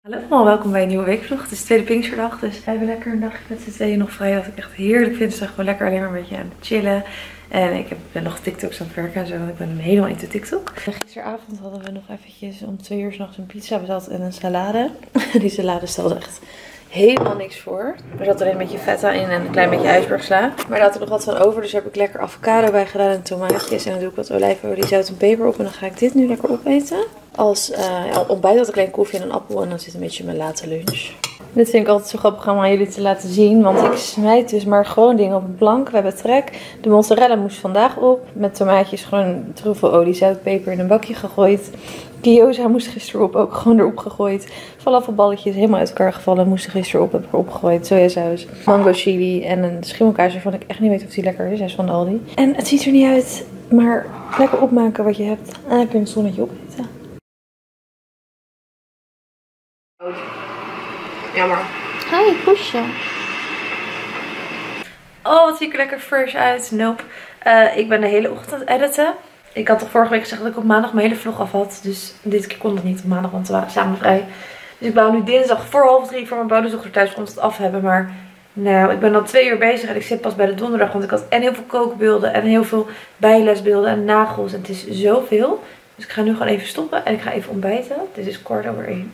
Hallo, welkom bij een nieuwe weekvlog. Het is de tweede Pinksterdag, dus we hebben lekker een dagje met z'n tweeën nog vrij. Wat ik echt heerlijk vind. Dus dan gewoon lekker alleen maar een beetje aan het chillen. En ik ben nog TikToks aan het werken en zo, want ik ben helemaal into TikTok. Gisteravond hadden we nog eventjes om 2 uur 's nachts een pizza besteld en een salade. Die salade stelde echt helemaal niks voor. Er zat alleen een beetje feta in en een klein beetje ijsbergsla. Maar daar had ik nog wat van over, dus daar heb ik lekker avocado bij gedaan en tomaatjes. En dan doe ik wat olijfolie, zout en peper op en dan ga ik dit nu lekker opeten. Als ontbijt had ik alleen koffie en een appel en dan zit een beetje mijn late lunch. Dit vind ik altijd zo grappig om aan jullie te laten zien, want ik smijt dus maar gewoon dingen op een plank. We hebben trek. De mozzarella moest vandaag op met tomaatjes, gewoon truffelolie, zout, peper in een bakje gegooid. Gyoza moest gisteren op, ook gewoon erop gegooid. Falafelballetjes helemaal uit elkaar gevallen, moesten gisteren op, heb ik erop gegooid. Sojasaus, mango chili en een schimmelkaas waarvan ik echt niet weet of die lekker is. Hij is van de Aldi. En het ziet er niet uit, maar lekker opmaken wat je hebt. En dan heb je een zonnetje opeten. Jammer. Hi, poesje. Oh, wat zie ik er lekker fresh uit. Nope. Ik ben de hele ochtend aan het editen. Ik had toch vorige week gezegd dat ik op maandag mijn hele vlog af had. Dus dit keer kon het niet op maandag, want we waren samen vrij. Dus ik wou nu dinsdag voor 2:30 voor mijn bonusdochter thuis komt het af hebben. Maar nou, ik ben dan 2 uur bezig en ik zit pas bij de donderdag. Want ik had en heel veel kookbeelden en heel veel bijlesbeelden en nagels. En het is zoveel. Dus ik ga nu gewoon even stoppen en ik ga even ontbijten. Het is 1:15.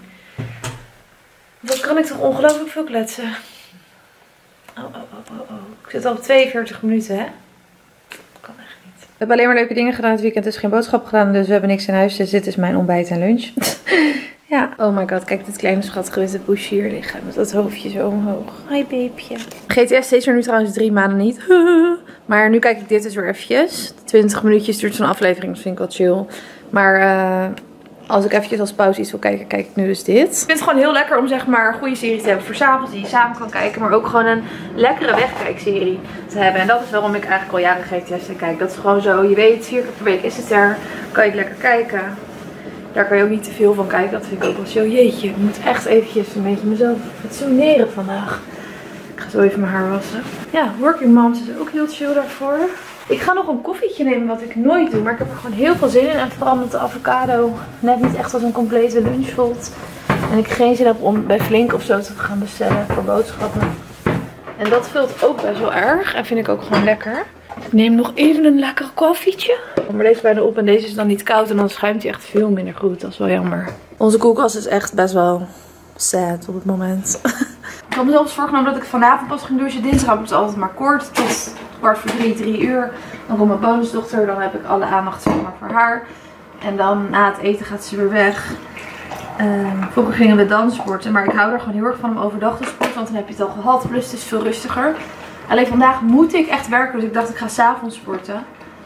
Wat kan ik toch ongelooflijk veel kletsen. Oh. Ik zit al op 42 minuten, hè? Kan echt niet. We hebben alleen maar leuke dingen gedaan het weekend. Dus geen boodschap gedaan. Dus we hebben niks in huis. Dus dit is mijn ontbijt en lunch. Ja. Oh my god. Kijk dit kleine schattige witte poesje hier liggen. Met dat hoofdje zo omhoog. Hi babyje. GTS steeds er nu trouwens 3 maanden niet. Maar nu kijk ik dit dus weer eventjes. 20 minuutjes duurt zo'n aflevering. Dat vind ik wel chill. Maar als ik eventjes als pauze iets wil kijken, kijk ik nu dus dit. Ik vind het gewoon heel lekker om zeg maar een goede serie te hebben voor 's avonds die je samen kan kijken. Maar ook gewoon een lekkere wegkijkserie te hebben. En dat is waarom ik eigenlijk al jaren GTS kijk. Dat is gewoon zo, je weet 4 keer per week is het er. Kan je het lekker kijken. Daar kan je ook niet te veel van kijken. Dat vind ik ook wel zo. Jeetje, ik moet echt eventjes een beetje mezelf fatsoeneren vandaag. Ik ga zo even mijn haar wassen. Ja, Working Moms is ook heel chill daarvoor. Ik ga nog een koffietje nemen, wat ik nooit doe. Maar ik heb er gewoon heel veel zin in. En vooral met de avocado net niet echt als een complete lunch voelt. En ik geen zin heb om bij Flink of zo te gaan bestellen voor boodschappen. En dat vult ook best wel erg. En vind ik ook gewoon lekker. Ik neem nog even een lekker koffietje. Maar deze is bijna op en deze is dan niet koud. En dan schuimt hij echt veel minder goed. Dat is wel jammer. Onze koelkast is echt best wel sad op het moment. Ik had mezelf voorgenomen dat ik vanavond pas ging douchen. Dinsdag heb ik het altijd maar kort. Tot 2:45, 3 uur. Dan komt mijn bonusdochter. Dan heb ik alle aandacht zeg maar voor haar. En dan na het eten gaat ze weer weg. Vroeger gingen we danssporten. Maar ik hou er gewoon heel erg van om overdag te sporten. Want dan heb je het al gehad. Plus het is veel rustiger. Alleen vandaag moet ik echt werken. Dus ik dacht ik ga 's avonds sporten.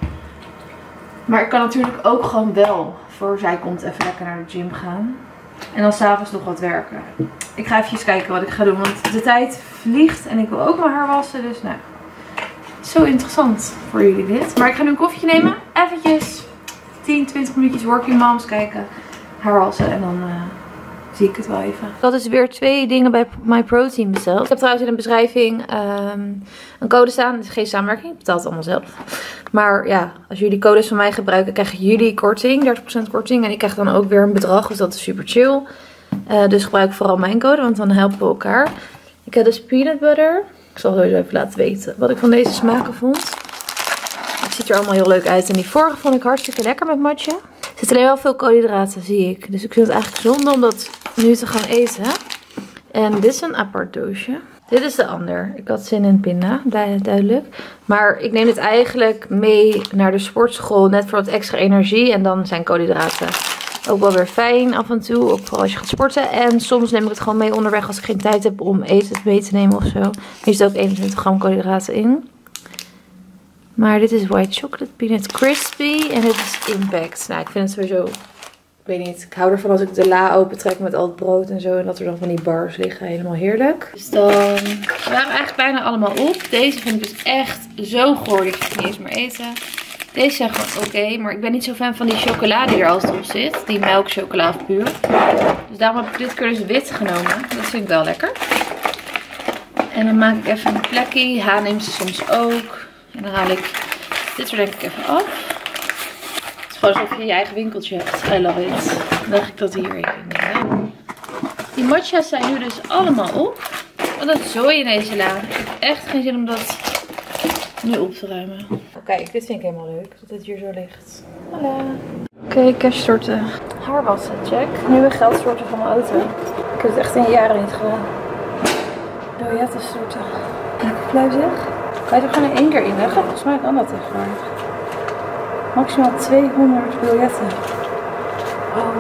Maar ik kan natuurlijk ook gewoon wel voor zij komt even lekker naar de gym gaan. En dan 's avonds nog wat werken. Ik ga even kijken wat ik ga doen. Want de tijd vliegt. En ik wil ook mijn haar wassen. Dus nou. Zo interessant voor jullie dit. Maar ik ga nu een koffietje nemen. Eventjes 10, 20 minuutjes Working Moms kijken. Haar wassen. En dan zie ik het wel even. Ik had dus weer 2 dingen bij MyProtein besteld. Ik heb trouwens in de beschrijving een code staan. Het is geen samenwerking. Ik betaal het allemaal zelf. Maar ja, als jullie codes van mij gebruiken, krijgen jullie korting. 30% korting. En ik krijg dan ook weer een bedrag. Dus dat is super chill. Dus gebruik vooral mijn code. Want dan helpen we elkaar. Ik heb dus peanut butter. Ik zal sowieso even laten weten wat ik van deze smaken vond. Het ziet er allemaal heel leuk uit. En die vorige vond ik hartstikke lekker met matcha. Er zit alleen wel veel koolhydraten, zie ik. Dus ik vind het eigenlijk zonde om dat nu te gaan eten. En dit is een apart doosje. Dit is de ander. Ik had zin in pinda, duidelijk. Maar ik neem dit eigenlijk mee naar de sportschool. Net voor wat extra energie. En dan zijn koolhydraten ook wel weer fijn af en toe. Ook vooral als je gaat sporten. En soms neem ik het gewoon mee onderweg als ik geen tijd heb om eten mee te nemen of zo. Hier zit ook 21 gram koolhydraten in. Maar dit is white chocolate peanut crispy. En dit is impact. Nou, ik vind het sowieso... Ik weet niet. Ik hou ervan als ik de la open trek met al het brood en zo. En dat er dan van die bars liggen. Helemaal heerlijk. Dus dan... We waren eigenlijk bijna allemaal op. Deze vind ik dus echt zo goor. Die ga ik niet eens meer eten. Deze zijn gewoon oké. Maar ik ben niet zo fan van die chocolade die er altijd op zit. Die melkchocola of puur. Dus daarom heb ik dit keer dus wit genomen. Dat vind ik wel lekker. En dan maak ik even een plekje. H neemt ze soms ook. En dan haal ik dit er denk ik even af. Het is gewoon alsof je je eigen winkeltje hebt. I love it. Dan leg ik dat hier even neer. Die Die matcha's zijn nu dus allemaal op. Wat een zooi in deze la. Ik heb echt geen zin om dat nu op te ruimen. Kijk, dit vind ik helemaal leuk. Dat het hier zo ligt. Hallo. Oké, cash storten. Haarwassen, check. Nieuwe geld storten van mijn auto. Ik heb het echt in jaren niet gedaan. Biljetten storten. Lekker pluis zeg. Kan je er gewoon in één keer in leggen? Volgens mij kan dat tegenwoordig. Maximaal 200 biljetten. Oh.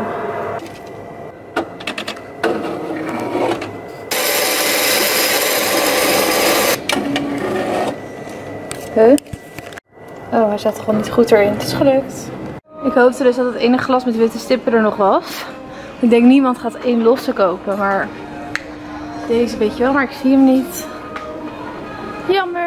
Huh? Oh, hij zat gewoon niet goed erin. Het is gelukt. Ik hoopte dus dat het ene glas met witte stippen er nog was. Ik denk niemand gaat één losse kopen, maar deze weet je wel, maar ik zie hem niet. Jammer.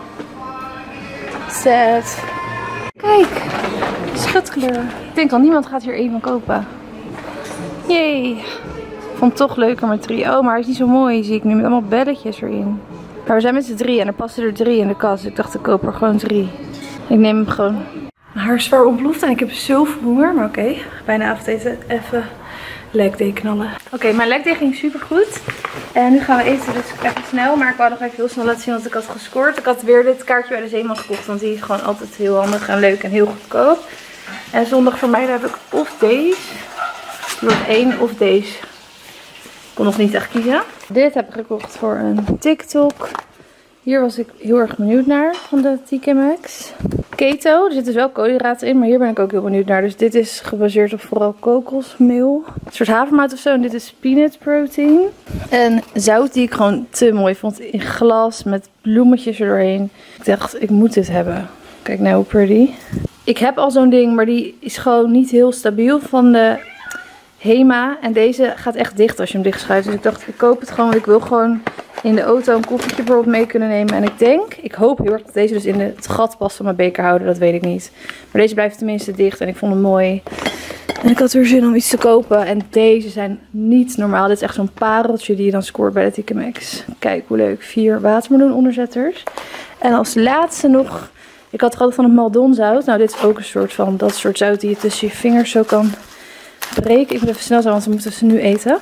Sad. Kijk, schutkleur. Ik denk al niemand gaat hier één van kopen. Jee. Ik vond het toch leuker met 3. Oh, maar hij is niet zo mooi, zie ik nu, met allemaal belletjes erin. Maar we zijn met z'n 3 en er passen er 3 in de kast. Ik dacht, ik koop er gewoon 3. Ik neem hem gewoon. Mijn haar is zwaar ontbloed en ik heb zoveel honger. Maar oké, bijna avondeten. Even leg day knallen. Oké, mijn leg day ging super goed. En nu gaan we eten, dus even snel. Maar ik wou nog even heel snel laten zien wat ik had gescoord. Ik had weer dit kaartje bij de Zeeman gekocht. Want die is gewoon altijd heel handig en leuk en heel goedkoop. En zondag voor mij heb ik of deze. Wordt 1 of deze. Ik kon nog niet echt kiezen. Dit heb ik gekocht voor een TikTok. Hier was ik heel erg benieuwd naar van de TK Maxx. Keto, er zit dus wel koolhydraten in, maar hier ben ik ook heel benieuwd naar. Dus dit is gebaseerd op vooral kokosmeel. Een soort havermout of zo. En dit is peanut protein. En zout die ik gewoon te mooi vond in glas met bloemetjes erdoorheen. Ik dacht, ik moet dit hebben. Kijk nou hoe pretty. Ik heb al zo'n ding, maar die is gewoon niet heel stabiel van de Hema. En deze gaat echt dicht als je hem dicht schuift. Dus ik dacht, ik koop het gewoon, want ik wil gewoon in de auto een koffietje bijvoorbeeld mee kunnen nemen. En ik hoop heel erg dat deze dus in het gat past van mijn beker houden. Dat weet ik niet. Maar deze blijft tenminste dicht en ik vond hem mooi. En ik had weer zin om iets te kopen. En deze zijn niet normaal. Dit is echt zo'n pareltje die je dan scoort bij de TK Maxx. Kijk hoe leuk. 4 watermeloen onderzetters. En als laatste nog, ik had altijd van het Maldon zout. Nou, dit is ook een soort van dat soort zout die je tussen je vingers zo kan breken. Ik moet even snel zijn, want we moeten ze nu eten.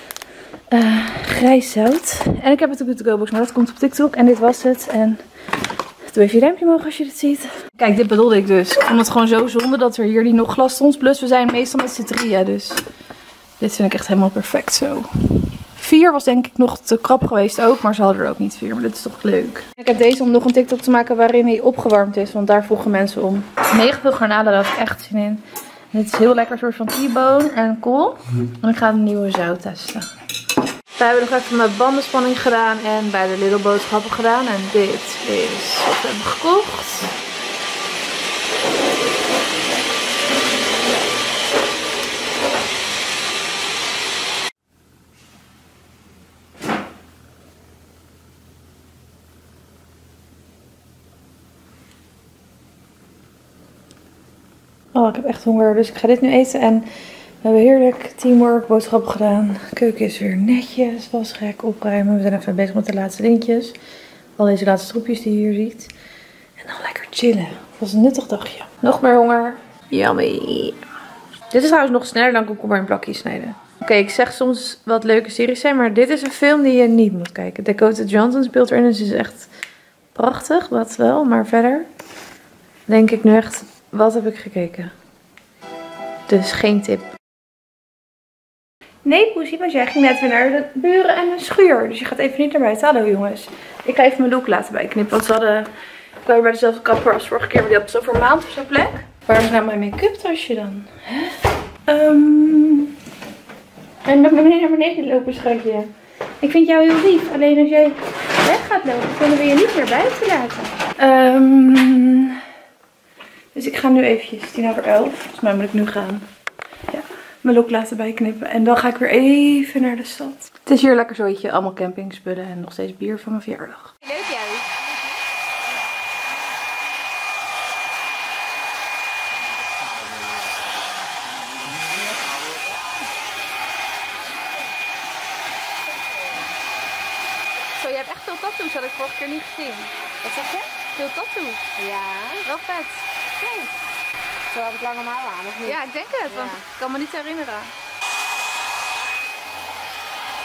Grijs zout. En ik heb het op de to-go-box, maar dat komt op TikTok. En dit was het. En doe even je duimpje omhoog als je dit ziet. Kijk, dit bedoelde ik dus. Ik vond het gewoon zo zonde dat er hier die nog glas stond. Plus we zijn meestal met z'n 3. Dus dit vind ik echt helemaal perfect zo. 4 was denk ik nog te krap geweest ook. Maar ze hadden er ook niet 4. Maar dit is toch leuk. Ik heb deze om nog een TikTok te maken waarin hij opgewarmd is. Want daar vroegen mensen om. Mega veel garnalen, daar had ik echt zin in. En dit is heel lekker, een soort van T-bone en kool. En ik ga een nieuwe zout testen. We hebben nog even mijn bandenspanning gedaan en bij de Lidl boodschappen gedaan. En dit is wat we hebben gekocht. Oh, ik heb echt honger, dus ik ga dit nu eten. En we hebben heerlijk teamwork, boodschappen gedaan. De keuken is weer netjes, wasrek, opruimen. We zijn even bezig met de laatste dingetjes. Al deze laatste stroepjes die je hier ziet. En dan lekker chillen. Het was een nuttig dagje. Nog meer honger. Yummy. Dit is trouwens nog sneller dan komkommer in plakjes snijden. Oké, ik zeg soms wat leuke series zijn, maar dit is een film die je niet moet kijken. Dakota Johnson speelt erin, dus het is echt prachtig, dat wel. Maar verder denk ik nu echt, wat heb ik gekeken? Dus geen tip. Nee, Poesie, want jij ging net weer naar de buren en een schuur. Dus je gaat even niet naar buiten. Hallo jongens. Ik ga even mijn look laten bijknippen. Want ze hadden, ik kwam bij dezelfde kapper als vorige keer. Maar die had zo voor een maand op zo'n plek. Waar is nou mijn make-up tasje dan? En dan naar beneden lopen, schatje. Ik vind jou heel lief. Alleen als jij weg gaat lopen, kunnen we je niet meer buiten laten. Dus ik ga nu eventjes 11:10. Volgens mij moet ik nu gaan. Ja. Mijn look laten bijknippen. En dan ga ik weer even naar de stad. Het is hier lekker zooitje. Allemaal campingspullen en nog steeds bier van mijn verjaardag. Leuk jij? Zo, je hebt echt veel tattoos. Had ik vorige keer niet gezien. Wat zeg je? Veel tattoos. Ja. Wel vet. Kijk. Zo heb ik lang normaal aan, of niet? Ja, ik denk het, want ik kan me niet herinneren.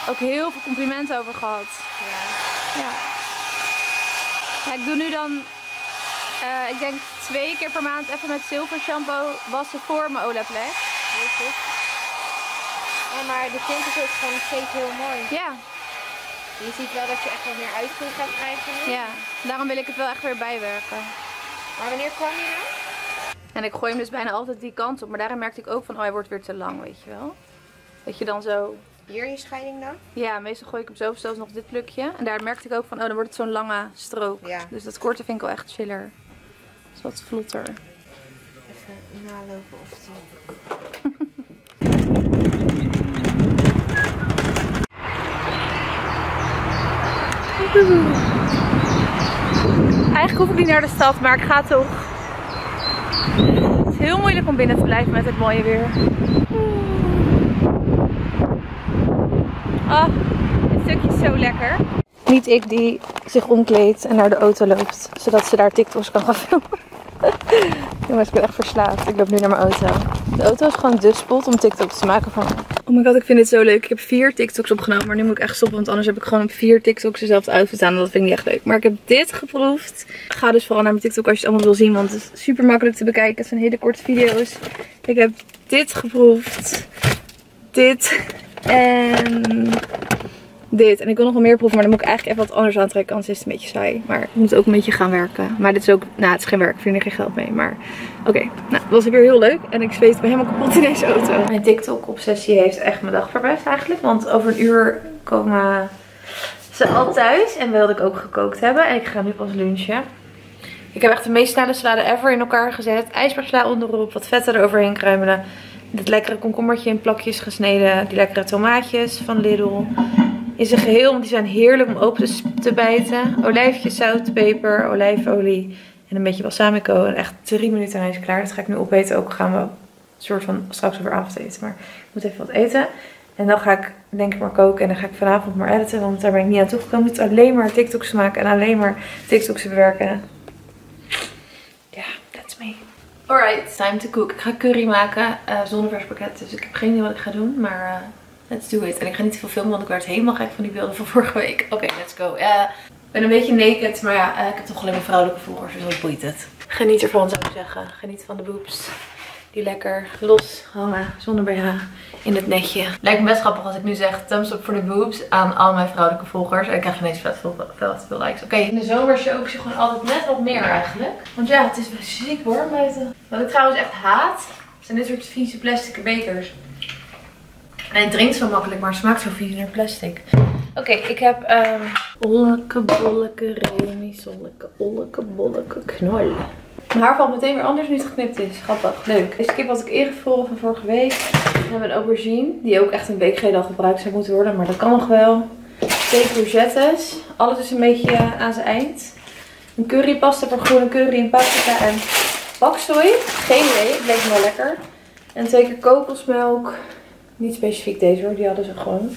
ook heel veel complimenten over gehad. Ja. Ja, ik doe nu dan, ik denk 2 keer per maand even met zilver shampoo wassen voor mijn Olaplex. Heel goed. Ja, maar de tint is ook gewoon nog steeds heel mooi. Ja. Je ziet wel dat je echt wat meer uitgroei gaat krijgen nu. Ja, daarom wil ik het wel echt weer bijwerken. Maar wanneer kwam je nou? En ik gooi hem dus bijna altijd die kant op. Maar daarin merkte ik ook van, oh hij wordt weer te lang, weet je wel. Dat je dan zo... Hier je scheiding dan? Ja, meestal gooi ik hem zo of zelfs nog dit plukje. En daar merkte ik ook van, oh dan wordt het zo'n lange strook. Ja. Dus dat korte vind ik wel echt chiller. Dat is wat vlotter. Even nalopen of het Eigenlijk hoef ik niet naar de stad, maar ik ga toch. Het is heel moeilijk om binnen te blijven met het mooie weer. Ah, dit stukje is zo lekker. Niet ik die zich omkleedt en naar de auto loopt, zodat ze daar TikToks kan gaan filmen. Jongens, ik ben echt verslaafd. Ik loop nu naar mijn auto. De auto is gewoon de spot om TikToks te maken van me. Oh my god, ik vind dit zo leuk. Ik heb 4 TikToks opgenomen, maar nu moet ik echt stoppen, want anders heb ik gewoon op 4 TikToks dezelfde outfit aan. En dat vind ik niet echt leuk. Maar ik heb dit geproefd. Ga dus vooral naar mijn TikTok als je het allemaal wil zien, want het is super makkelijk te bekijken. Het zijn hele korte video's. Ik heb dit geproefd. Dit. En dit. En ik wil nog wel meer proeven, maar dan moet ik eigenlijk even wat anders aantrekken, anders is het een beetje saai. Maar ik moet ook een beetje gaan werken. Maar dit is ook, nou het is geen werk, ik verdien er geen geld mee. Maar oké, nou dat was weer heel leuk. En ik zweet me helemaal kapot in deze auto. Mijn TikTok obsessie heeft echt mijn dag verpest eigenlijk. Want over een uur komen ze al thuis. En wilde ik ook gekookt hebben. En ik ga nu pas lunchen. Ik heb echt de meest snelle salade ever in elkaar gezet. IJsbergsla onderop, wat vetten eroverheen kruimelen. Dit lekkere komkommertje in plakjes gesneden. Die lekkere tomaatjes van Lidl. In zijn geheel, want die zijn heerlijk om open te bijten. Olijfjes, zout, peper, olijfolie en een beetje balsamico. En echt 3 minuten en hij is klaar. Dat ga ik nu opeten. Ook gaan we een soort van straks over avondeten. Maar ik moet even wat eten. En dan ga ik denk ik maar koken en dan ga ik vanavond maar editen. Want daar ben ik niet aan toegekomen. Ik moet alleen maar TikToks maken en alleen maar TikToks bewerken. Ja, that's me. Alright, time to cook. Ik ga curry maken zonder vers pakket. Dus ik heb geen idee wat ik ga doen, maar... let's do it. En ik ga niet te veel filmen, want ik werd helemaal gek van die beelden van vorige week. Oké, let's go. Ik ben een beetje naked, maar ja, ik heb toch alleen maar vrouwelijke volgers, dus wat boeit het. Geniet ervan, zou ik zeggen. Geniet van de boobs. Die lekker los hangen, zonder BH, in het netje. Lijkt me best grappig als ik nu zeg thumbs up voor de boobs aan al mijn vrouwelijke volgers. En ik krijg ineens vet veel likes. Oké, in de zomer show je gewoon altijd net wat meer eigenlijk. Want ja, het is wel ziek warm buiten. Wat ik trouwens echt haat, zijn dit soort vieze plastic bekers. En het drinkt zo makkelijk, maar het smaakt zo vies naar plastic. Oké, ik heb olleke bolleke remi, zolleke olleke bolleke knol. Mijn haar valt meteen weer anders nu het geknipt is. Grappig, leuk. Deze kip had ik ingevroren van vorige week. We hebben een aubergine, die ook echt een week geleden al gebruikt zou moeten worden, maar dat kan nog wel. 2 courgettes, alles is een beetje aan zijn eind. Een currypasta voor groene curry en paprika en baksooi. Geen idee, het leek me wel lekker. En 2 keer kokosmelk. Niet specifiek deze hoor, die hadden ze gewoon.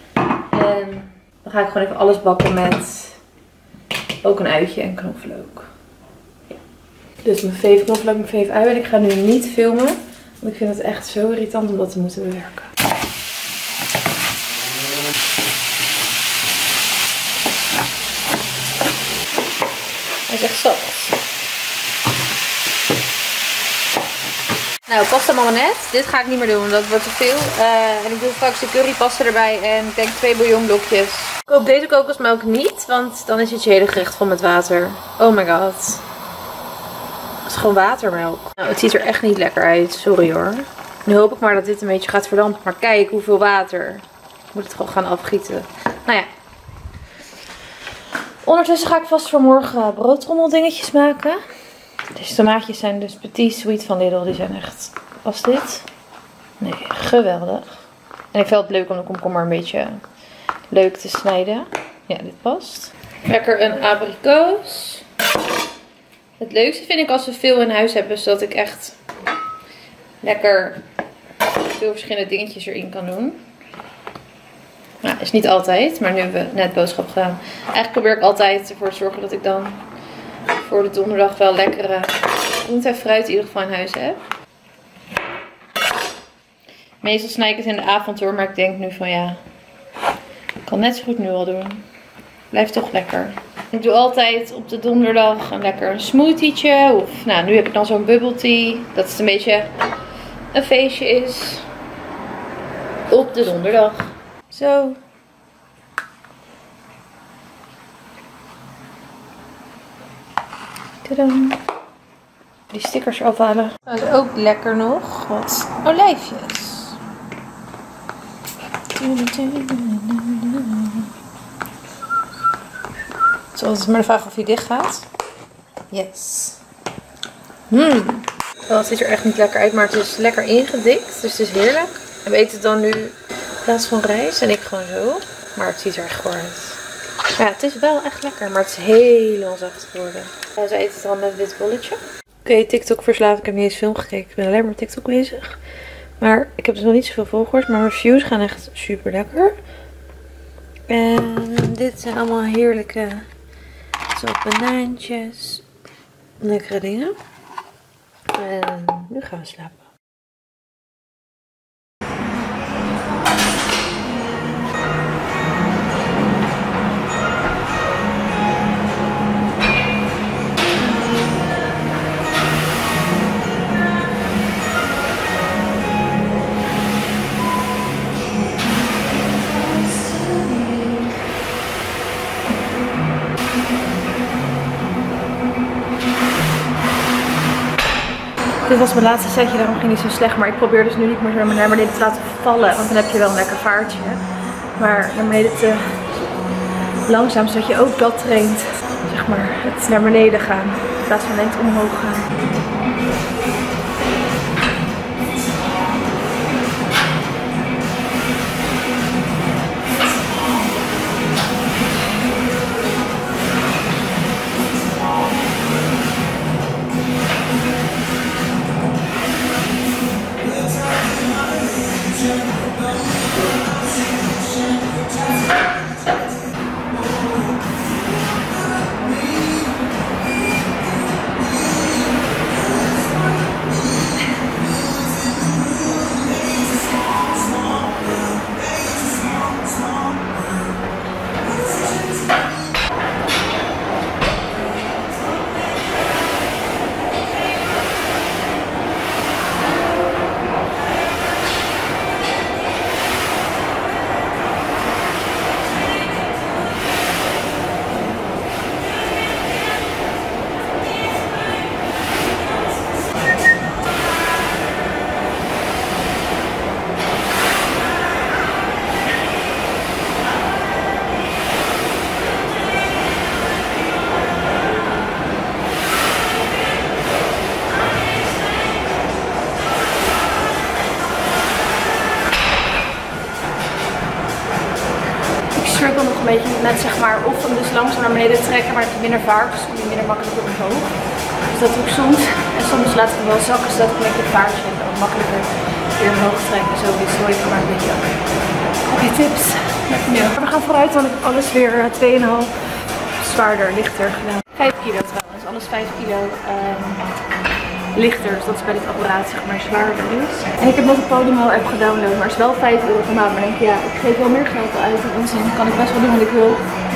En dan ga ik gewoon even alles bakken met ook een uitje en knoflook. Ja. Dus mijn fave knoflook, mijn fave ui. En ik ga nu niet filmen, want ik vind het echt zo irritant om dat te moeten bewerken. Hij is echt zacht. Nou, pasta marinette. Dit ga ik niet meer doen, dat wordt te veel. En ik doe straks de currypasta erbij en ik denk 2 bouillonblokjes. Ik koop deze kokosmelk niet, want dan is het je hele gerecht vol met water. Oh my god. Het is gewoon watermelk. Nou, het ziet er echt niet lekker uit. Sorry hoor. Nu hoop ik maar dat dit een beetje gaat verdampen. Maar kijk hoeveel water. Ik moet het gewoon gaan afgieten. Nou ja. Ondertussen ga ik vast voor morgen broodtrommeldingetjes maken. Deze tomaatjes zijn dus Petit Sweet van Lidl. Die zijn echt... Was dit? Nee, geweldig. En ik vind het leuk om de komkommer een beetje leuk te snijden. Ja, dit past. Lekker een abrikoos. Het leukste vind ik als we veel in huis hebben. Zodat ik echt lekker veel verschillende dingetjes erin kan doen. Nou, is niet altijd. Maar nu hebben we net boodschap gedaan. Eigenlijk probeer ik altijd ervoor te zorgen dat ik dan... voor de donderdag wel lekkere groente en fruit in ieder geval in huis heb. Meestal snij ik het in de avond hoor, maar ik denk nu van ja, kan net zo goed nu al doen. Blijft toch lekker. Ik doe altijd op de donderdag een lekker smoothietje. Of nou, nu heb ik dan zo'n bubble tea. Dat het een beetje een feestje is. Op de donderdag. Zo. Tadam. Die stickers afhalen. Dat is ook lekker nog. Wat olijfjes. Zo, het is maar de vraag of hij dicht gaat. Yes. Oh, het ziet er echt niet lekker uit, maar het is lekker ingedikt. Dus het is heerlijk. En we eten het dan nu in plaats van rijst. En ik gewoon zo. Maar het ziet er echt gewoon uit. Ja, het is wel echt lekker, maar het is helemaal zacht geworden. Ja, ze eten het dan met een wit bolletje. Oké, TikTok verslaafd. Ik heb niet eens film gekeken. Ik ben alleen maar TikTok bezig. Maar ik heb dus nog niet zoveel volgers. Maar mijn views gaan echt super lekker. En dit zijn allemaal heerlijke banaantjes. Lekkere dingen. En nu gaan we slapen. Dit was mijn laatste setje, daarom ging niet zo slecht. Maar ik probeer dus nu niet meer naar beneden te laten vallen. Want dan heb je wel een lekker vaartje. Maar naar beneden te langzaam, zodat je ook dat traint. Zeg maar, het naar beneden gaan. In plaats van net omhoog gaan. Een beetje met zeg maar of hem dus langzaam naar beneden trekken, maar het minder vaart, dus kom je minder makkelijk omhoog. Dus dat doe ik soms. En soms laat ik hem wel zakken, zodat ik een beetje het vaartje en dan makkelijker weer omhoog trekken. Zo wissel ik maar een beetje op. Oké, tips. Ja. We gaan vooruit, want ik heb alles weer 2,5 zwaarder, lichter gedaan. 5 kilo trouwens, alles 5 kilo lichter. Dus dat is bij dit apparaat zeg maar zwaarder is. En ik heb nog een Podimo-app gedownload, maar het is wel €5 per maand. Maar dan denk ik, ja, ik geef wel meer geld uit. En onzin kan ik best wel doen wat ik wil.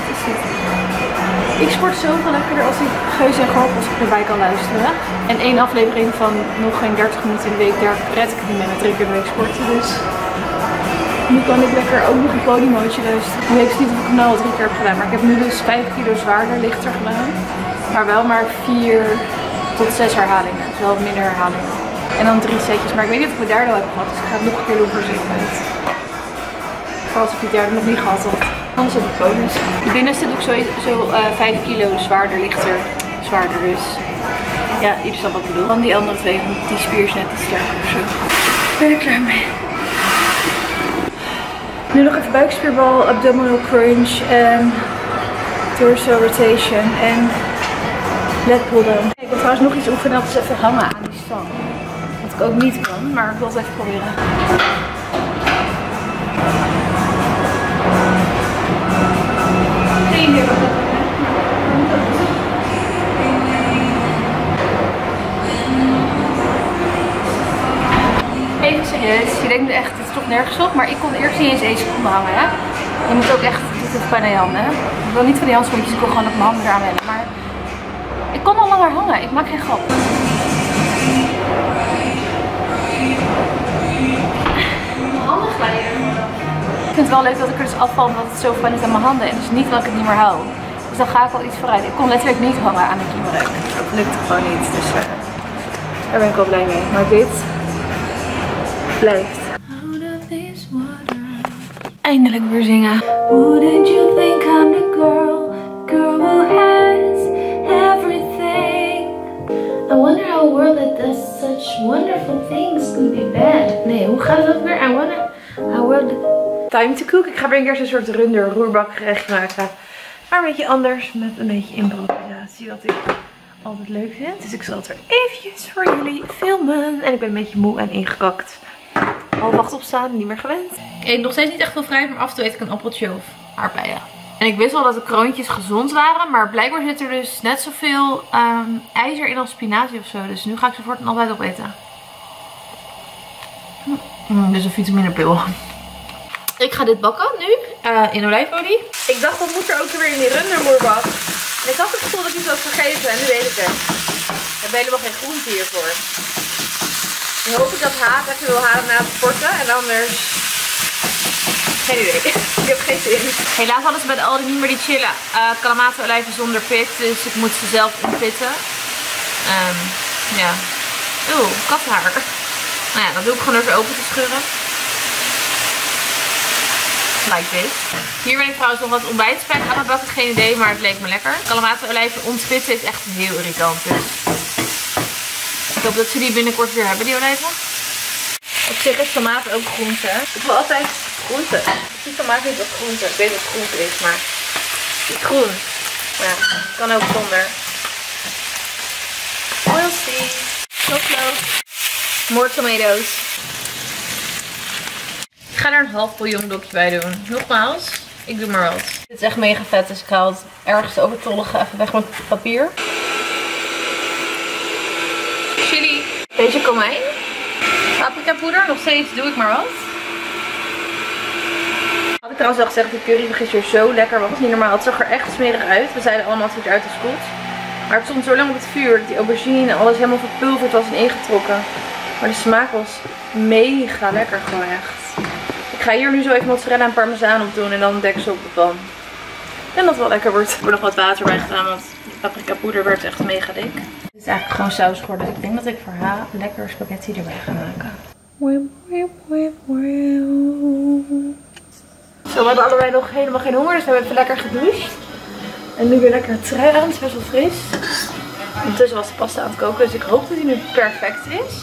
Ik sport zoveel lekkerder als die Geuze en Gorp als ik erbij kan luisteren. En 1 aflevering van nog geen 30 minuten in de week, daar red ik het niet mee met 3 keer in de week sporten. Dus nu kan ik lekker ook nog een Podimootje luisteren. Ik weet niet of ik hem nou al 3 keer heb gedaan, maar ik heb nu dus 5 kilo zwaarder, lichter gedaan. Maar wel maar 4 tot 6 herhalingen. Dus wel minder herhalingen. En dan 3 setjes. Maar ik weet niet of ik het derde al heb gehad. Dus ik ga het nog een keer doen voor zekerheid. Vooral als ik het derde nog niet gehad had. Anders heb ik bonus. De binnenste doe ik sowieso 5 kilo zwaarder, lichter. Zwaarder dus. Ja, je snapt wat ik bedoel. Dan die andere 2, die spier is net iets sterker of zo. Ben ik klaar mee. Nu nog even buikspierbal, abdominal crunch en torso rotation en leg pull down. Ik wil trouwens nog iets oefenen, dat is even hangen aan die stang. Wat ik ook niet kan, maar ik wil het even proberen. Geen idee wat dat is. Even serieus, je denkt echt, het is toch nergens op, maar ik kon eerst niet eens 1 seconde hangen, hè. Je moet ook echt, dit is bijna je handen, hè. Ik wil niet van die handschoentjes, ik wil gewoon dat mijn handen eraan wennen. Maar ik kon al langer hangen, ik maak geen grap. Mijn handen glijden. Ik vind het wel leuk dat ik er dus afval, omdat het zo fijn is aan mijn handen. En dus niet dat ik het niet meer hou. Dus dan ga ik al iets vooruit. Ik kon letterlijk niet hangen aan de keybrug. Dat lukt gewoon niet, dus daar ben ik wel blij mee. Maar dit blijft. Eindelijk weer zingen. Wouldn't you think I'm the girl who has everything? I wonder how a world that does such wonderful things could be bad. Nee, hoe gaat het ook weer? I wonder how a world... Time to cook. Ik ga weer een keer zo'n soort runder roerbakgerecht maken. Maar een beetje anders, met een beetje improvisatie, wat ik altijd leuk vind. Dus ik zal het weer eventjes voor jullie filmen. En ik ben een beetje moe en ingekakt. Al wacht opstaan, niet meer gewend. Ik eet nog steeds niet echt veel fruit, maar af en toe eet ik een appeltje of aardbeien. En ik wist wel dat de kroontjes gezond waren, maar blijkbaar zit er dus net zoveel ijzer in als spinazie of zo. Dus nu ga ik ze voor het altijd opeten. Dus een vitaminepil. Ik ga dit bakken nu in olijfolie. Ik dacht dat moet er ook weer in die rundermoerbak. En ik had het gevoel dat ik iets had vergeten en nu weet ik het. We hebben helemaal geen groente hiervoor. Nu hoop ik dat Haat even wil halen na het sporten en anders... Geen idee. Ik heb geen zin. Helaas hadden ze bij de Aldi niet meer die chille kalamaten olijven zonder pit. Dus ik moet ze zelf inpitten. Ja. Oeh, kathaar. Nou ja, dat doe ik gewoon door ze open te scheuren. Like this. Hier ben ik trouwens nog wat ontbijtspek aan het bakken. Geen idee, maar het leek me lekker. Kalamaten olijven ontpitten is echt heel irritant. Dus ik hoop dat ze die binnenkort weer hebben, die olijven. Op zich is tomaat ook groente. Ik wil altijd groente. Ik zie tomaat niet wat groente. Ik weet wat groente is, maar niet groen. Maar ja, kan ook zonder. Oilseed, knoflook, more tomatoes. Ik ga er een half bouillonblokje bij doen. Nogmaals, ik doe maar wat. Dit is echt mega vet, dus ik haal het ergens overtollige even weg met papier. Chili. Beetje komijn. Paprika poeder, nog steeds doe ik maar wat. Had ik trouwens al gezegd dat de curry gisteren zo lekker was. Niet normaal, het zag er echt smerig uit. We zeiden allemaal dat het eruit is goed. Maar het stond zo lang op het vuur dat die aubergine en alles helemaal verpulverd was en ingetrokken. Maar de smaak was mega lekker gewoon echt. Ik ga hier nu zo even mozzarella en parmezaan op doen en dan deksel op de pan. En dat wel lekker wordt. Ik heb er nog wat water bij gedaan, want de paprika poeder werd echt mega dik. Dit is eigenlijk gewoon saus geworden. Ik denk dat ik voor haar lekker spaghetti erbij ga maken. Zo, we hadden allebei nog helemaal geen honger, dus we hebben even lekker gedoucht. En nu weer lekker trui aan, het is best wel fris. Intussen was de pasta aan het koken, dus ik hoop dat hij nu perfect is.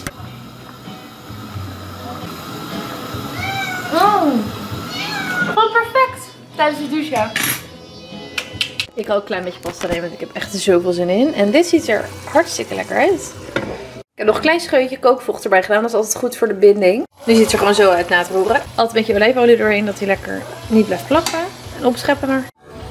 Oh, gewoon perfect tijdens de douche. Ik haal een klein beetje pasta erin, want ik heb echt zoveel zin in. En dit ziet er hartstikke lekker uit. Ik heb nog een klein scheutje kookvocht erbij gedaan, dat is altijd goed voor de binding. Nu ziet het er gewoon zo uit na het roeren. Altijd een beetje olijfolie doorheen, dat hij lekker niet blijft plakken. En opscheppen er.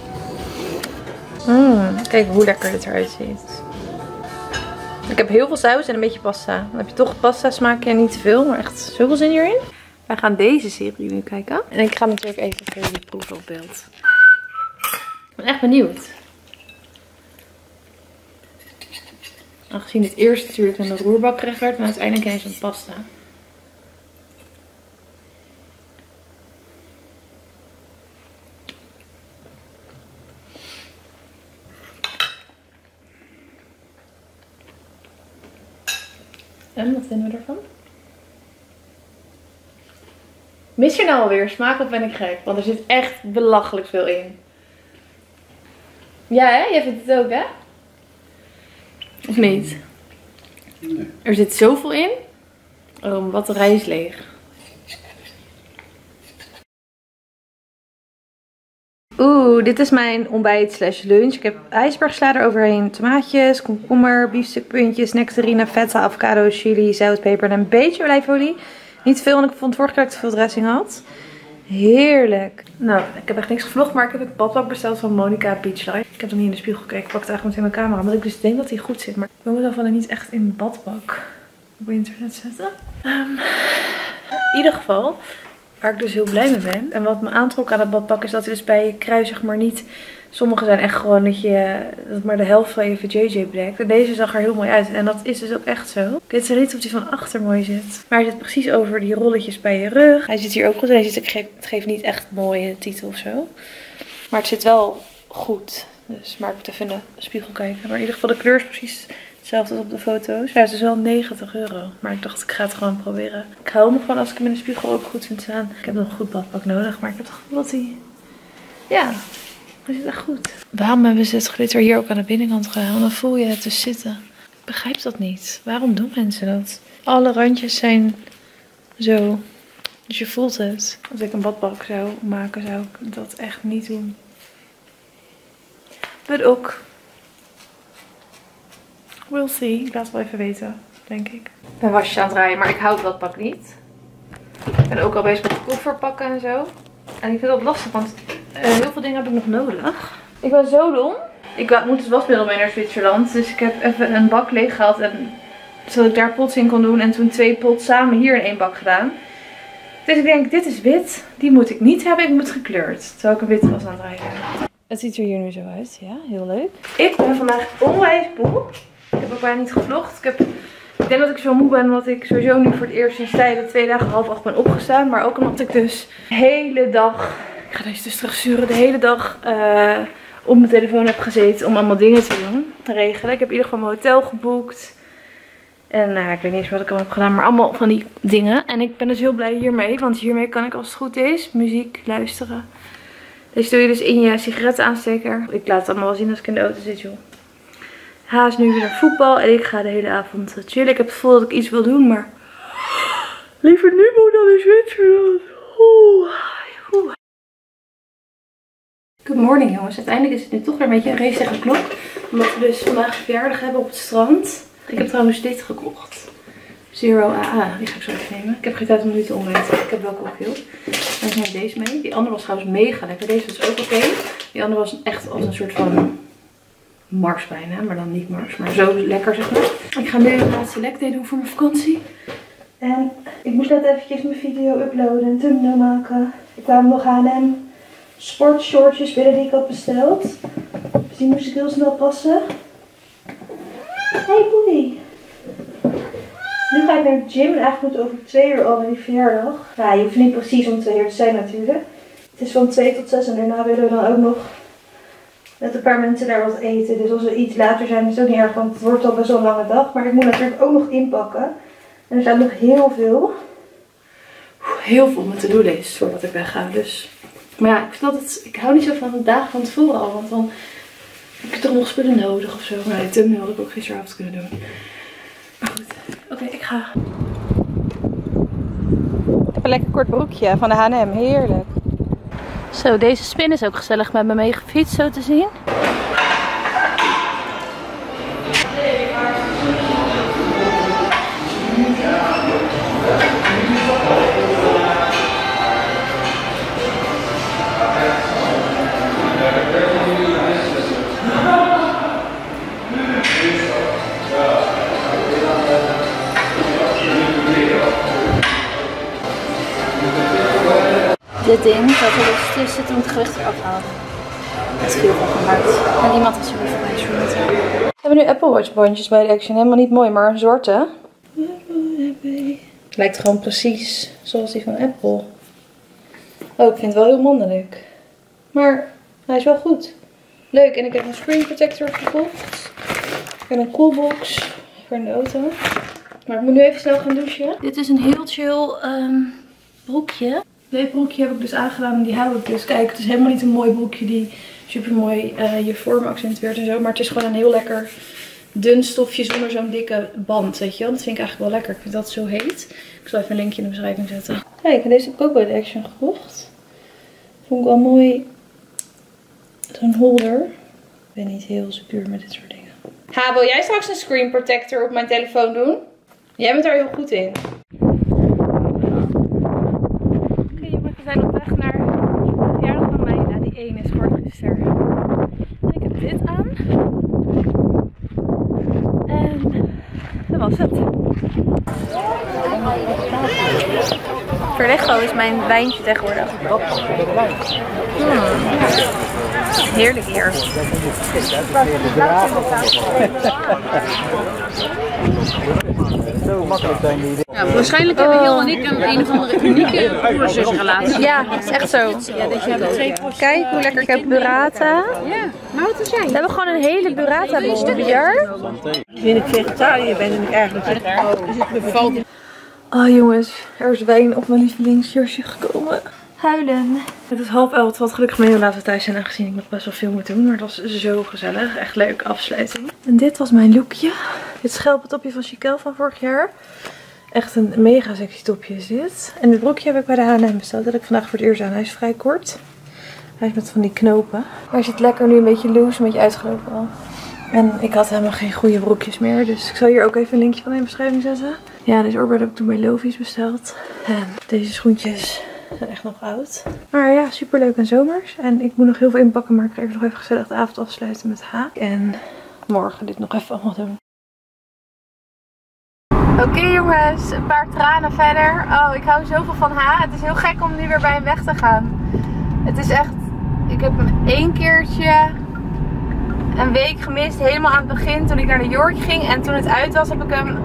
Kijk hoe lekker dit eruit ziet. Ik heb heel veel saus en een beetje pasta. Dan heb je toch pasta smaakje en niet te veel, maar echt zoveel zin hierin. Wij gaan deze serie nu kijken. En ik ga natuurlijk even voor jullie proeven op beeld. Ik ben echt benieuwd. Aangezien het eerst natuurlijk een roerbakgerecht werd en uiteindelijk ineens een pasta. En wat vinden we ervan? Mis je nou alweer smaak of ben ik gek? Want er zit echt belachelijk veel in. Ja, hè? Jij vindt het ook, hè? Of niet? Nee. Er zit zoveel in. Oh, mijn batterij is leeg. Oeh, dit is mijn ontbijt / lunch. Ik heb ijsbergsla eroverheen, tomaatjes, komkommer, biefstukpuntjes, nectarine, feta, avocado, chili, zout, peper en een beetje olijfolie. Niet veel, want ik vond vorige keer dat ik te veel dressing had. Heerlijk. Nou, ik heb echt niks gevlogd, maar ik heb het badpak besteld van Monica Beach Light. Ik heb nog niet in de spiegel gekeken. Ik pak het eigenlijk meteen mijn camera, omdat ik dus denk dat hij goed zit. Maar ik wil mezelf wel niet echt in badpak op internet zetten. In ieder geval, waar ik dus heel blij mee ben. En wat me aantrok aan het badpak is dat hij dus bij je kruis zeg maar niet... Sommige zijn echt gewoon dat maar de helft van je VJJ bedekt. En deze zag er heel mooi uit. En dat is dus ook echt zo. Ik weet niet of die van achter mooi zit. Maar hij zit precies over die rolletjes bij je rug. Hij zit hier ook goed. En het geeft niet echt een mooie titel of zo. Maar het zit wel goed. Dus maar ik moet even in de spiegel kijken. Maar in ieder geval de kleur is precies hetzelfde als op de foto's. Ja, het is wel €90. Maar ik dacht ik ga het gewoon proberen. Ik hou me gewoon als ik hem in de spiegel ook goed vind staan. Ik heb nog een goed badpak nodig. Maar ik heb toch gevoel dat hij... Ja... Hij zit echt goed. Waarom hebben ze het glitter hier ook aan de binnenkant gedaan? Want dan voel je het dus zitten. Ik begrijp dat niet. Waarom doen mensen dat? Alle randjes zijn zo. Dus je voelt het. Als ik een badpak zou maken, zou ik dat echt niet doen. But ook. We'll see. Ik laat het wel even weten, denk ik. Ik ben wasjes aan het draaien, maar ik hou het badpak niet. Ik ben ook al bezig met koffer pakken en zo. En ik vind dat lastig, want heel veel dingen heb ik nog nodig. Ik ben zo dom. Ik moet het wasmiddel mee naar Zwitserland. Dus ik heb even een bak leeg gehaald. Zodat ik daar pots in kon doen. En toen 2 pots samen hier in 1 bak gedaan. Dus ik denk, dit is wit. Die moet ik niet hebben. Ik moet gekleurd. Terwijl ik een witte was aan het draaien. Het ziet er hier nu zo uit. Ja, heel leuk. Ik ben vandaag onwijs moe. Ik heb ook bijna niet gevlogd. Ik denk dat ik zo moe ben omdat ik sowieso nu voor het eerst sinds tijden 2 dagen 7:30 ben opgestaan. Maar ook omdat ik dus de hele dag... Ik ga deze dus terugsturen. De hele dag op mijn telefoon heb gezeten om allemaal dingen te doen. Te regelen. Ik heb in ieder geval mijn hotel geboekt. En ik weet niet eens wat ik al heb gedaan. Maar allemaal van die dingen. En ik ben dus heel blij hiermee. Want hiermee kan ik als het goed is muziek luisteren. Deze doe je dus in je sigarettenaansteker. Ik laat het allemaal wel zien als ik in de auto zit, joh. Ha is nu weer naar voetbal en ik ga de hele avond chillen. Ik heb het gevoel dat ik iets wil doen, maar liever nu moet dan in Zwitserland. Good morning jongens. Uiteindelijk is het nu toch weer een beetje een race tegen de klok. Omdat we dus vandaag verjaardag hebben op het strand. Ik heb trouwens dit gekocht. Zero AA. Die ga ik zo even nemen. Ik heb geen tijd om nu te omweten. Ik heb welke ook veel. En ik neem deze mee. Die andere was trouwens mega lekker. Deze was ook oké. Die andere was echt als een soort van... Mars bijna, maar dan niet Mars, maar zo lekker zeg maar. Ik ga nu een laatste legday doen voor mijn vakantie. En ik moest net eventjes mijn video uploaden en thumbnail maken. Er kwamen nog H&M sportshortjes binnen die ik had besteld. Dus die moest ik heel snel passen. Hey Poenie. Nu ga ik naar de gym en eigenlijk moet het over 2 uur al naar die verjaardag. Ja, je hoeft niet precies om 2 uur te zijn natuurlijk. Het is van 2 tot 6 en daarna willen we dan ook nog... met een paar mensen daar wat eten. Dus als we iets later zijn is het ook niet erg. Want het wordt al best wel een lange dag. Maar ik moet natuurlijk ook nog inpakken. En er staat nog heel veel. Heel veel met to-do-lijst voordat ik wegga. Dus. Maar ja, ik hou niet zo van de dagen van tevoren al. Want dan heb je toch nog spullen nodig of zo. Maar die thumbnail had ik ook gisteravond kunnen doen. Maar goed. Oké, ik ga. Een lekker kort broekje van de H&M. Heerlijk. Zo, deze spin is ook gezellig met me mee gefietst, zo te zien. Dit ding dat er dus tussen toen het gewicht eraf haalde. Dat is heel veel gemaakt. En iemand was er weer voorbij zoeken. We hebben nu Apple Watch bandjes bij de Action. Helemaal niet mooi, maar een zwarte. Lijkt gewoon precies zoals die van Apple. Oh, ik vind het wel heel mannelijk. Maar hij is wel goed. Leuk. En ik heb een screen protector gekocht. En een coolbox voor in de auto. Maar ik moet nu even snel gaan douchen. Dit is een heel chill broekje. Dit broekje heb ik dus aangedaan en die hou ik dus. Kijk, het is helemaal niet een mooi broekje die super mooi je vorm accentueert en zo. Maar het is gewoon een heel lekker dun stofje zonder zo'n dikke band, weet je wel. Dat vind ik eigenlijk wel lekker. Ik vind dat zo heet. Ik zal even een linkje in de beschrijving zetten. Kijk, en deze heb ik ook bij de Action gekocht. Vond ik wel mooi. Zo'n holder. Ik ben niet heel secuur met dit soort dingen. Ha, wil jij straks een screen protector op mijn telefoon doen? Jij bent daar heel goed in. We zijn op weg naar de verjaardag van Meida. Die ene is voor gisteren. En ik heb dit aan. En dat was het. Verdecho is mijn wijntje tegenwoordig. Heerlijk hier. Ja, waarschijnlijk hebben Heel en ik een of andere unieke broer-zusrelatie. Ja, dat is echt zo. Kijk hoe lekker ik heb burrata. Ja, maar wat is jij? We hebben gewoon een hele burrata bol bier. Als ik vegetariër ben en ik eigenlijk bevalt. Oh jongens, er is wijn op mijn lievelingsjurkje gekomen. Huilen. Het is 10:30, wat gelukkig mee laten we thuis zijn aangezien ik nog best wel veel moet doen. Maar het was zo gezellig. Echt leuke afsluiting. En dit was mijn lookje. Dit schelpentopje van Chiquel van vorig jaar. Echt een mega sexy topje is dit. En dit broekje heb ik bij de H&M besteld. Dat heb ik vandaag voor het eerst aan. Hij is vrij kort. Hij is met van die knopen. Maar hij zit lekker nu een beetje loose, een beetje uitgelopen al. En ik had helemaal geen goede broekjes meer. Dus ik zal hier ook even een linkje van in de beschrijving zetten. Ja, deze oorbellen heb ik toen bij Lovies besteld. En deze schoentjes zijn echt nog oud. Maar ja, super leuk en zomers. En ik moet nog heel veel inpakken. Maar ik ga even nog even gezellig de avond afsluiten met H. En morgen dit nog even allemaal doen. Oké jongens, een paar tranen verder. Oh, ik hou zoveel van H. Het is heel gek om nu weer bij hem weg te gaan. Het is echt... Ik heb hem 1 keertje... een week gemist, helemaal aan het begin toen ik naar New York ging. En toen het uit was heb ik hem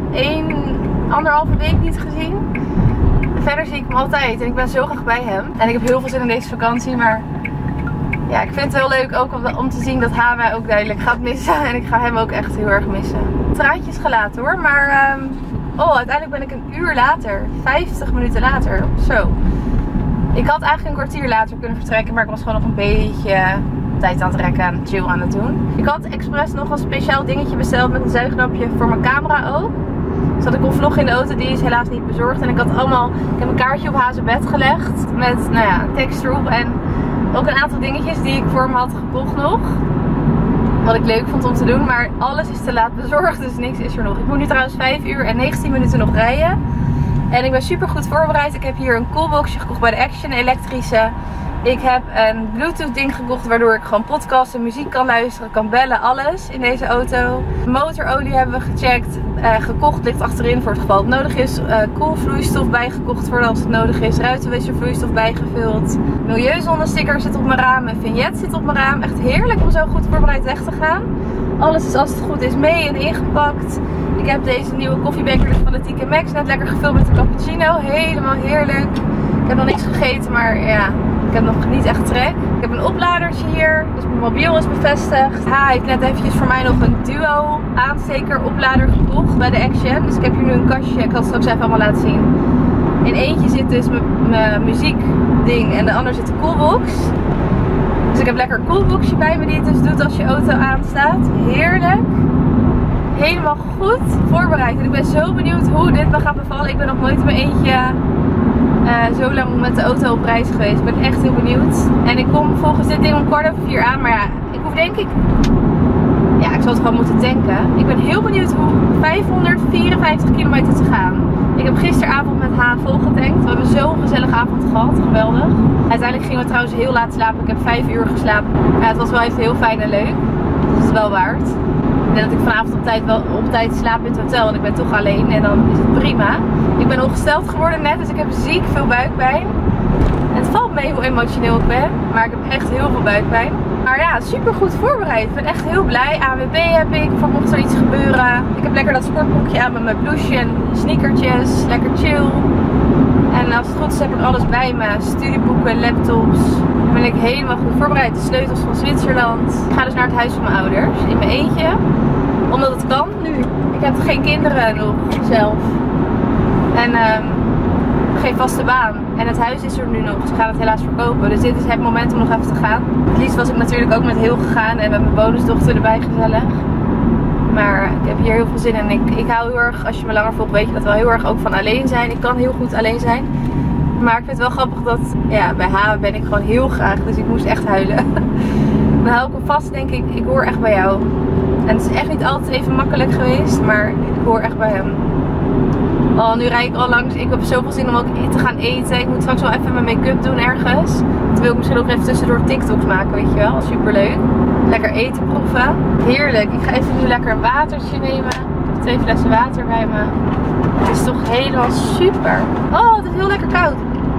1,5 week niet gezien. En verder zie ik hem altijd en ik ben zo graag bij hem. En ik heb heel veel zin in deze vakantie, maar ja, ik vind het heel leuk ook om te zien dat H mij ook duidelijk gaat missen. En ik ga hem ook echt heel erg missen. Traantjes gelaten hoor, maar uiteindelijk ben ik een uur later, 50 minuten later, zo. Ik had eigenlijk een kwartier later kunnen vertrekken, maar ik was gewoon nog een beetje... tijd aan het rekken en chill aan het doen. Ik had expres nog een speciaal dingetje besteld met een zuignapje voor mijn camera ook. Dus dat ik kon vloggen in de auto, die is helaas niet bezorgd. En ik heb een kaartje op haar bed gelegd met tekst erop en ook een aantal dingetjes die ik voor hem had gekocht nog. Wat ik leuk vond om te doen, maar alles is te laat bezorgd, dus niks is er nog. Ik moet nu trouwens 5 uur en 19 minuten nog rijden. En ik ben super goed voorbereid. Ik heb hier een coolboxje gekocht bij de Action, elektrische. Ik heb een Bluetooth ding gekocht waardoor ik gewoon podcasts en muziek kan luisteren, kan bellen, alles in deze auto. Motorolie hebben we gecheckt, gekocht, ligt achterin voor het geval het nodig is. Koelvloeistof bijgekocht voor als het nodig is. Ruitenwisservloeistof bijgevuld. Milieuzonnesticker zit op mijn raam, een vignet zit op mijn raam. Echt heerlijk om zo goed voorbereid weg te gaan. Alles is als het goed is mee en ingepakt. Ik heb deze nieuwe koffiebeker dus van de TK Maxx net lekker gevuld met een cappuccino. Helemaal heerlijk. Ik heb nog niks gegeten, maar ja, ik heb nog niet echt trek. Ik heb een opladertje hier, dus mijn mobiel is bevestigd. H heeft net eventjes voor mij nog een duo aansteker oplader gekocht bij de Action. Dus ik heb hier nu een kastje, ik zal het straks even allemaal laten zien. In eentje zit dus mijn muziekding en de ander zit de coolbox. Dus ik heb lekker een coolboxje bij me die het dus doet als je auto aanstaat. Heerlijk. Helemaal goed voorbereid. En ik ben zo benieuwd hoe dit me gaat bevallen. Ik ben nog nooit in mijn eentje zo lang met de auto op reis geweest. Ik ben echt heel benieuwd. En ik kom volgens dit ding om 4:15 aan. Maar ja, ik hoef denk ik... Ja, ik zal het gewoon moeten tanken. Ik ben heel benieuwd hoe 554 kilometer te gaan. Ik heb gisteravond met H volgetankt. We hebben zo'n gezellige avond gehad. Geweldig. Uiteindelijk gingen we trouwens heel laat slapen. Ik heb 5 uur geslapen. Ja, het was wel echt heel fijn en leuk. Dus het is wel waard. Ik denk dat ik vanavond op tijd slaap in het hotel. Want ik ben toch alleen en dan is het prima. Ik ben ongesteld geworden net. Dus ik heb ziek veel buikpijn. En het valt mee hoe emotioneel ik ben. Maar ik heb echt heel veel buikpijn. Maar ja, super goed voorbereid. Ik ben echt heel blij. ANWB heb ik, voor mocht er iets gebeuren. Ik heb lekker dat sportbroekje aan met mijn blouseje en sneakertjes. Lekker chill. En als het goed is heb ik alles bij me. Studieboeken, laptops. Dan ben ik helemaal goed voorbereid. De sleutels van Zwitserland. Ik ga dus naar het huis van mijn ouders. In mijn eentje. Omdat het kan nu. Ik heb geen kinderen nog zelf. En geen vaste baan. En het huis is er nu nog. Ze gaan het helaas verkopen. Dus dit is het moment om nog even te gaan. Het liefst was ik natuurlijk ook met heel gegaan. En met mijn bonusdochter erbij gezellig. Maar ik heb hier heel veel zin in. Ik hou heel erg, als je me langer volgt weet je dat wel heel erg ook van alleen zijn. Ik kan heel goed alleen zijn. Maar ik vind het wel grappig dat, ja, bij H ben ik gewoon heel graag. Dus ik moest echt huilen. Dan hou ik hem vast, denk ik hoor echt bij jou. En het is echt niet altijd even makkelijk geweest. Maar ik hoor echt bij hem. Oh, nu rijd ik al langs. Ik heb zoveel zin om ook te gaan eten. Ik moet straks wel even mijn make-up doen ergens. Dan wil ik misschien ook even tussendoor TikToks maken, weet je wel. Superleuk. Lekker eten proeven. Heerlijk. Ik ga even nu lekker een watertje nemen. 2 flessen water bij me. Het is toch helemaal super. Oh, het is heel lekker koud.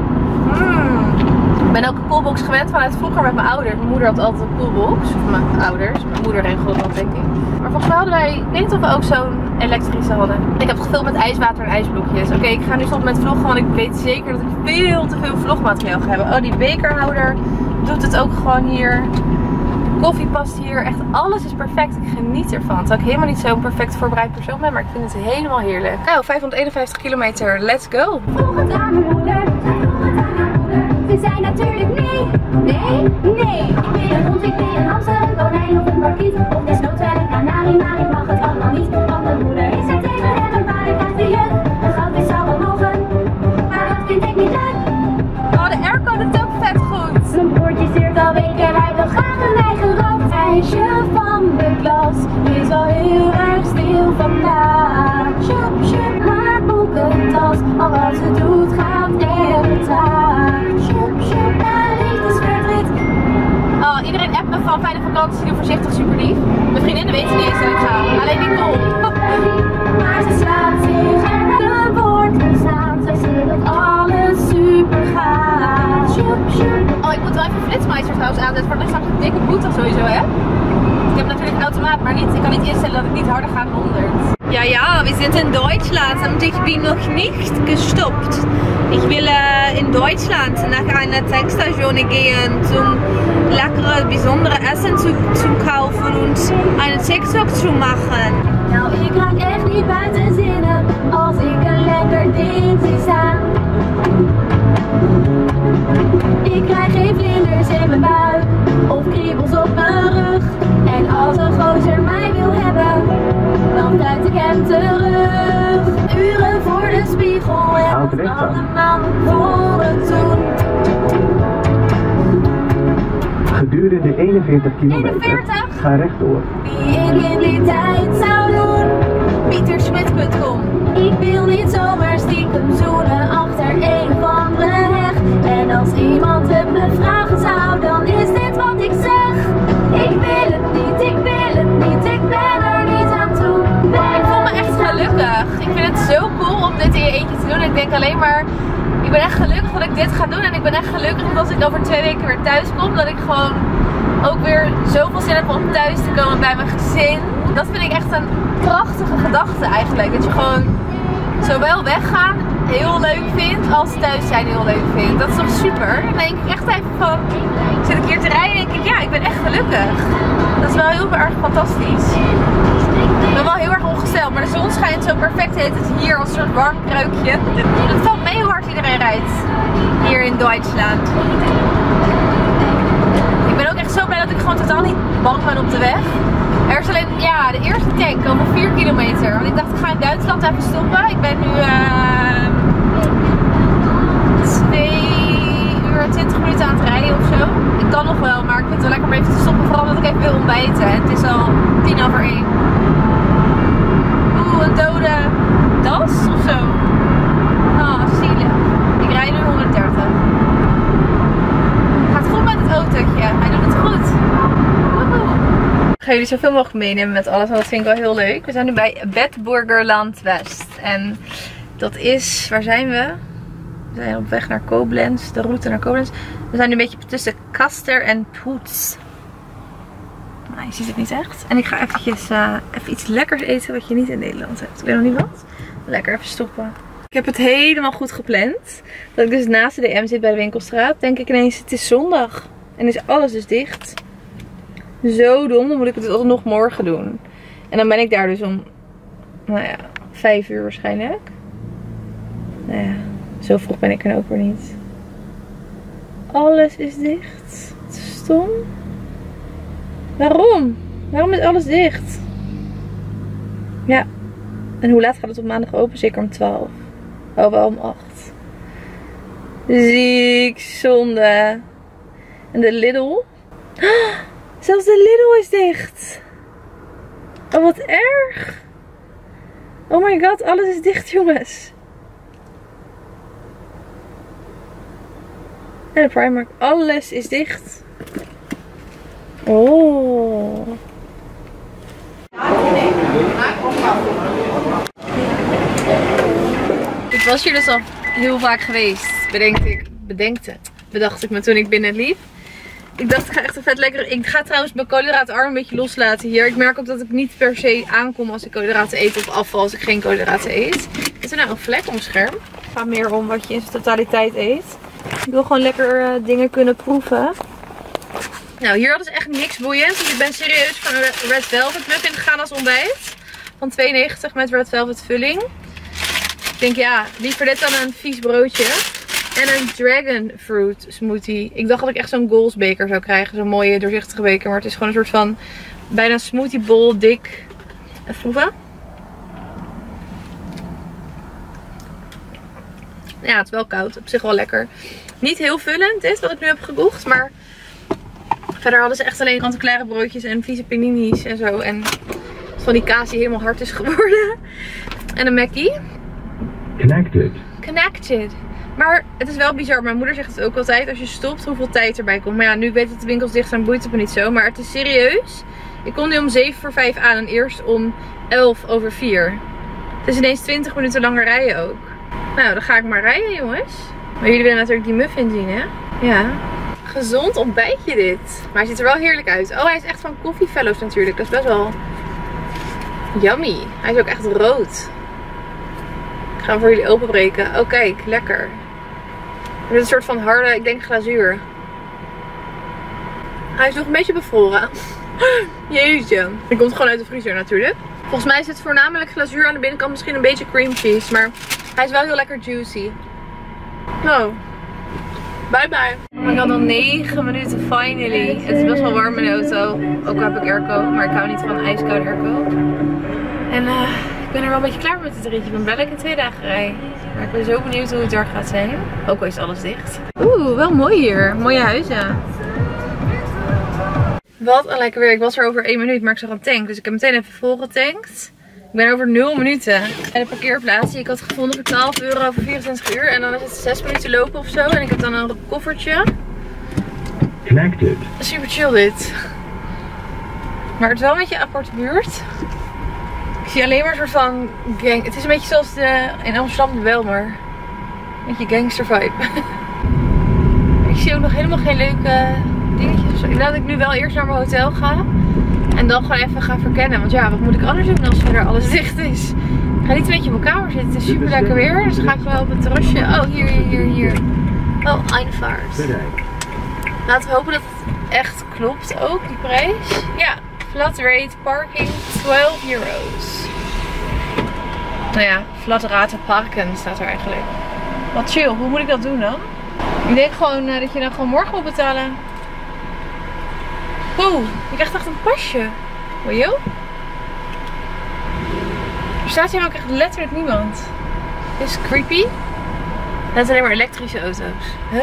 Ik ben ook een koelbox gewend vanuit vroeger met mijn ouders. Mijn moeder had altijd een koelbox. Of mijn ouders. Mijn moeder in Groenland, denk ik. Maar volgens mij hadden wij, ik weet niet of we ook zo'n elektrische hadden. Ik heb het gevuld met ijswater en ijsblokjes. Oké, ik ga nu stoppen met vloggen, want ik weet zeker dat ik veel te veel vlogmateriaal ga hebben. Oh, die bekerhouder doet het ook gewoon hier. Koffie past hier. Echt alles is perfect. Ik geniet ervan. Terwijl ik helemaal niet zo'n perfect voorbereid persoon ben, maar ik vind het helemaal heerlijk. Nou, 551 kilometer. Let's go. Vroeg het aan mijn moeder, vroeg het aan mijn moeder. Ze zei natuurlijk nee, nee, nee. Ik wil een hond, ik wil een hamster, een konijn of een parkiet. Of desnoods wel een kanarie, maar ik mag het allemaal niet. Want mijn moeder is er tegen hem, maar ik krijg de juk. Een goudvis zou wel mogen, maar dat vind ik niet leuk. Oh, de airco doet ook vet goed. Mijn broertje zeurt al weken, hij wil graag een eigen rood. Het ijsje van de klas is al heel erg stil vandaag. Sjoep, sjoep, maar boekentas, al wat ze doet gaat echt traag. Sjoep, sjoep, daar ligt de zwetrit. Oh, iedereen appt me van fijne vakantie, doe voorzichtig, super lief. Mijn vriendinnen weten niet eens dat ik ga, alleen Nicole. Maar ze slaat zich en een woord ontstaan. Zij zegt dat alles super gaat. Sjoep, sjoep. Oh, ik moet wel even Flitsmeister trouwens aanzetten, voor dan straks een dikke boete sowieso, hè? Ik heb natuurlijk een automaat, maar niet, ik kan niet instellen dat ik niet harder ga dan 100. Ja, we sind in Deutschland und ich bin noch nicht gestoppt. Ich will in Deutschland nach einer Tankstation gehen, zum leckere, besondere Essen zu kaufen und einen TikTok zu machen. Nou, ik raak echt niet buiten zinnen als ik een lekker ding zie staan. Ik krijg geen vlinders in mijn buik of kriebels op mijn rug. En als een gozer mij wil hebben, dan duid ik hem terug. Uren voor de spiegel en het allemaal voor het doen. Gedurende 41 kilometer 41? ga rechtdoor. Die ik in die tijd zou doen. Pietersmit.com. Ik wil niet zomaar stiekem zoenen achter een of andere heg. En als iemand het me vragen zou, dan is dit wat ik zeg. Ik wil het niet, ik wil het niet, ik ben er niet aan toe. Ik voel me echt gelukkig. Ik vind het zo cool om dit in je eentje te doen. Ik denk alleen maar, ik ben echt gelukkig dat ik dit ga doen. En ik ben echt gelukkig dat als ik over 2 weken weer thuis kom, dat ik gewoon ook weer zoveel zin heb om thuis te komen bij mijn gezin. Dat vind ik echt een prachtige gedachte eigenlijk. Dat je gewoon zowel weggaan heel leuk vindt, als thuis zijn heel leuk vindt. Dat is toch super? Dan denk ik echt even van, zit ik hier te rijden en denk ik, ja, ik ben echt gelukkig. Dat is wel heel erg fantastisch. Ik ben wel heel erg ongesteld, maar de zon schijnt zo perfect. Heet het hier als een soort warm kruikje. Het valt mee hoe hard iedereen rijdt hier in Duitsland. Ik ben ook echt zo blij dat ik gewoon totaal niet bang ben op de weg. Er is alleen, ja, de eerste tank over 4 kilometer. Want ik dacht, ik ga in Duitsland even stoppen. Ik ben nu 2 uur en 20 minuten aan het rijden of zo. Ik kan nog wel, maar ik vind het wel lekker om even te stoppen. Vooral omdat ik even wil ontbijten. En het is al 1:10. Oeh, een dode das of zo. Ah, zielig. Ik rijd nu 130. Gaat goed met het autootje. Hij doet het goed. Woehoe. Ik ga jullie zoveel mogelijk meenemen met alles, want dat vind ik wel heel leuk. We zijn nu bij Bedburgerland West. En dat is, waar zijn we? We zijn op weg naar Koblenz, de route naar Koblenz. We zijn nu een beetje tussen Kaster en Poets. Nou, je ziet het niet echt. En ik ga eventjes even iets lekkers eten wat je niet in Nederland hebt. Ik weet nog niet wat. Lekker even stoppen. Ik heb het helemaal goed gepland. Dat ik dus naast de DM zit bij de winkelstraat. Denk ik ineens, het is zondag. En is alles dus dicht. Zo dom, dan moet ik het altijd nog morgen doen. En dan ben ik daar dus om, nou ja, 5 uur waarschijnlijk. Nou ja, zo vroeg ben ik er ook weer niet. Alles is dicht. Het is stom. Waarom? Waarom is alles dicht? Ja. En hoe laat gaat het op maandag open? Zeker om 12. Oh, wel om 8. Ziek, zonde. En de Lidl. Zelfs de Lidl is dicht. Oh, wat erg. Oh my god, alles is dicht, jongens. En de Primark. Alles is dicht. Oh. Ik was hier dus al heel vaak geweest, bedacht ik me toen ik binnen liep. Ik dacht, ik ga echt een vet lekker. Ik ga trouwens mijn koolhydraatarm een beetje loslaten hier. Ik merk ook dat ik niet per se aankom als ik koolhydraten eet of afval als ik geen koolhydraten eet. Is er nou een vlek op mijn scherm? Het gaat meer om wat je in zijn totaliteit eet. Ik wil gewoon lekker dingen kunnen proeven. Nou, hier hadden ze echt niks boeiends. Dus ik ben serieus van een Red Velvet muffin gegaan als ontbijt. Van $2,90 met Red Velvet vulling. Ik denk ja, liever dit dan een vies broodje. En een dragon fruit smoothie. Ik dacht dat ik echt zo'n Goals beker zou krijgen. Zo'n mooie doorzichtige beker. Maar het is gewoon een soort van bijna smoothie bowl dik. Even proeven. Ja, het is wel koud. Op zich wel lekker. Niet heel vullend dit wat ik nu heb gekocht. Maar verder hadden ze echt alleen kant-en-klare broodjes en vieze paninis en zo. En van die kaas die helemaal hard is geworden. En een Mackie. Connected. Maar het is wel bizar. Mijn moeder zegt het ook altijd. Als je stopt, hoeveel tijd erbij komt. Maar ja, nu ik weet dat de winkels dicht zijn, boeit het me niet zo. Maar het is serieus. Ik kom nu om 5:07 aan en eerst om 4:11. Het is ineens 20 minuten langer rijden ook. Nou, dan ga ik maar rijden, jongens. Maar jullie willen natuurlijk die muffin zien, hè? Ja. Gezond ontbijtje dit. Maar hij ziet er wel heerlijk uit. Oh, hij is echt van Coffee Fellows natuurlijk. Dat is best wel yummy. Hij is ook echt rood. Ik ga hem voor jullie openbreken. Oh, kijk. Lekker. Dit is een soort van harde, ik denk glazuur. Hij is nog een beetje bevroren. Jeetje. Die komt gewoon uit de vriezer natuurlijk. Volgens mij is het voornamelijk glazuur aan de binnenkant. Misschien een beetje cream cheese. Maar hij is wel heel lekker juicy. Nou. Bye bye. Ik had al 9 minuten finally. Het is best wel warm in de auto. Ook al heb ik airco. Maar ik hou niet van ijskoude airco. En ik ben er wel een beetje klaar met het ritje. Ik ben blij dat ik in 2 dagen rijd. Maar ik ben zo benieuwd hoe het daar gaat zijn. Ook al is alles dicht. Oeh, wel mooi hier. Mooie huizen. Wat een lekker weer. Ik was er over 1 minuut, maar ik zag een tank. Dus ik heb meteen even volgetankt. Ik ben over 0 minuten. En de parkeerplaats die ik had gevonden voor €12 voor 24 uur. En dan is het 6 minuten lopen of zo. En ik heb dan een koffertje. Super chill dit. Maar het is wel een beetje een aparte buurt. Ik zie alleen maar een soort van gang. Het is een beetje zoals in Amsterdam de Belmer. Een beetje gangster vibe. Ik zie ook nog helemaal geen leuke dingetjes. Ik denk dat ik nu wel eerst naar mijn hotel ga. En dan gewoon even gaan verkennen. Want ja, wat moet ik anders doen als verder alles dicht is? Ik ga niet een beetje op mijn kamer zitten. Het is super lekker weer. Dus dan ga ik wel op het terrasje. Oh, hier. Oh, Einfahrt. Laten we hopen dat het echt klopt ook, die prijs. Ja, flat rate parking €12. Nou ja, flat rate parken staat er eigenlijk. Wat chill. Hoe moet ik dat doen dan? Ik denk gewoon dat je dan gewoon morgen moet betalen. Oeh, je krijgt echt een pasje. Hoor je? Er staat hier ook echt letterlijk niemand. Dit is creepy. Het zijn alleen maar elektrische auto's. Huh?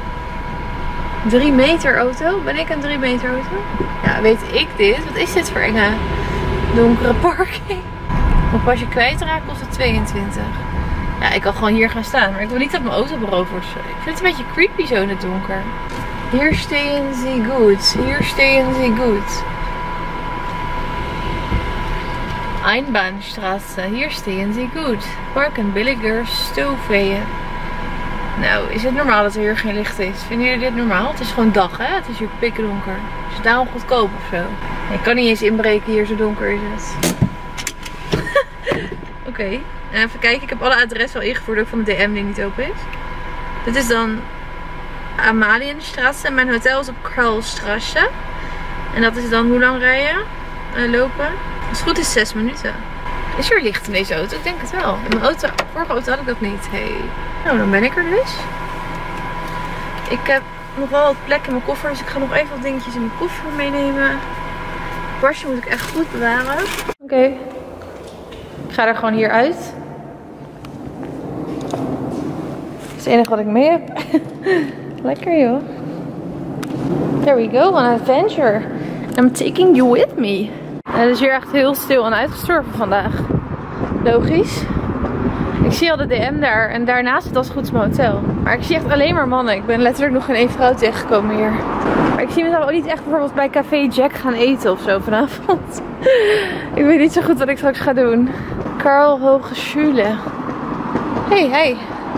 3 meter auto? Ben ik een 3 meter auto? Ja, weet ik dit? Wat is dit voor enge donkere parking? Mijn pasje kwijtraken kost het 22. Ja, ik kan gewoon hier gaan staan. Maar ik wil niet dat mijn auto beroofd wordt. Ik vind het een beetje creepy zo in het donker. Hier stehen ze goed. Hier stehen ze goed. Einbahnstraße. Hier stehen ze goed. Parken billiger stoofweeën. Nou, is het normaal dat er hier geen licht is? Vinden jullie dit normaal? Het is gewoon dag, hè? Het is hier pikdonker. Is het daarom goedkoop of zo? Ik kan niet eens inbreken hier, zo donker is het. Oké. Even kijken. Ik heb alle adressen al ingevoerd, ook van de DM die niet open is. Dit is dan Amalienstraße. En mijn hotel is op Karlstraße. En dat is dan hoe lang rijden? Lopen? Als het goed is 6 minuten. Is er licht in deze auto? Ik denk het wel. In mijn vorige auto had ik dat niet. Hey. Nou, dan ben ik er dus. Ik heb nog wel wat plek in mijn koffer. Dus ik ga nog even wat dingetjes in mijn koffer meenemen. Het pasje moet ik echt goed bewaren. Oké. Ik ga er gewoon hier uit. Dat is het enige wat ik mee heb. Lekker joh. There we go, on an adventure. I'm taking you with me. Het is hier echt heel stil en uitgestorven vandaag. Logisch. Ik zie al de DM daar en daarnaast zit als het goed is mijn hotel. Maar ik zie echt alleen maar mannen. Ik ben letterlijk nog geen één vrouw tegengekomen hier. Maar ik zie mezelf ook niet echt bijvoorbeeld bij Café Jack gaan eten of zo vanavond. Ik weet niet zo goed wat ik straks ga doen. Karl Hogeschule. Hey.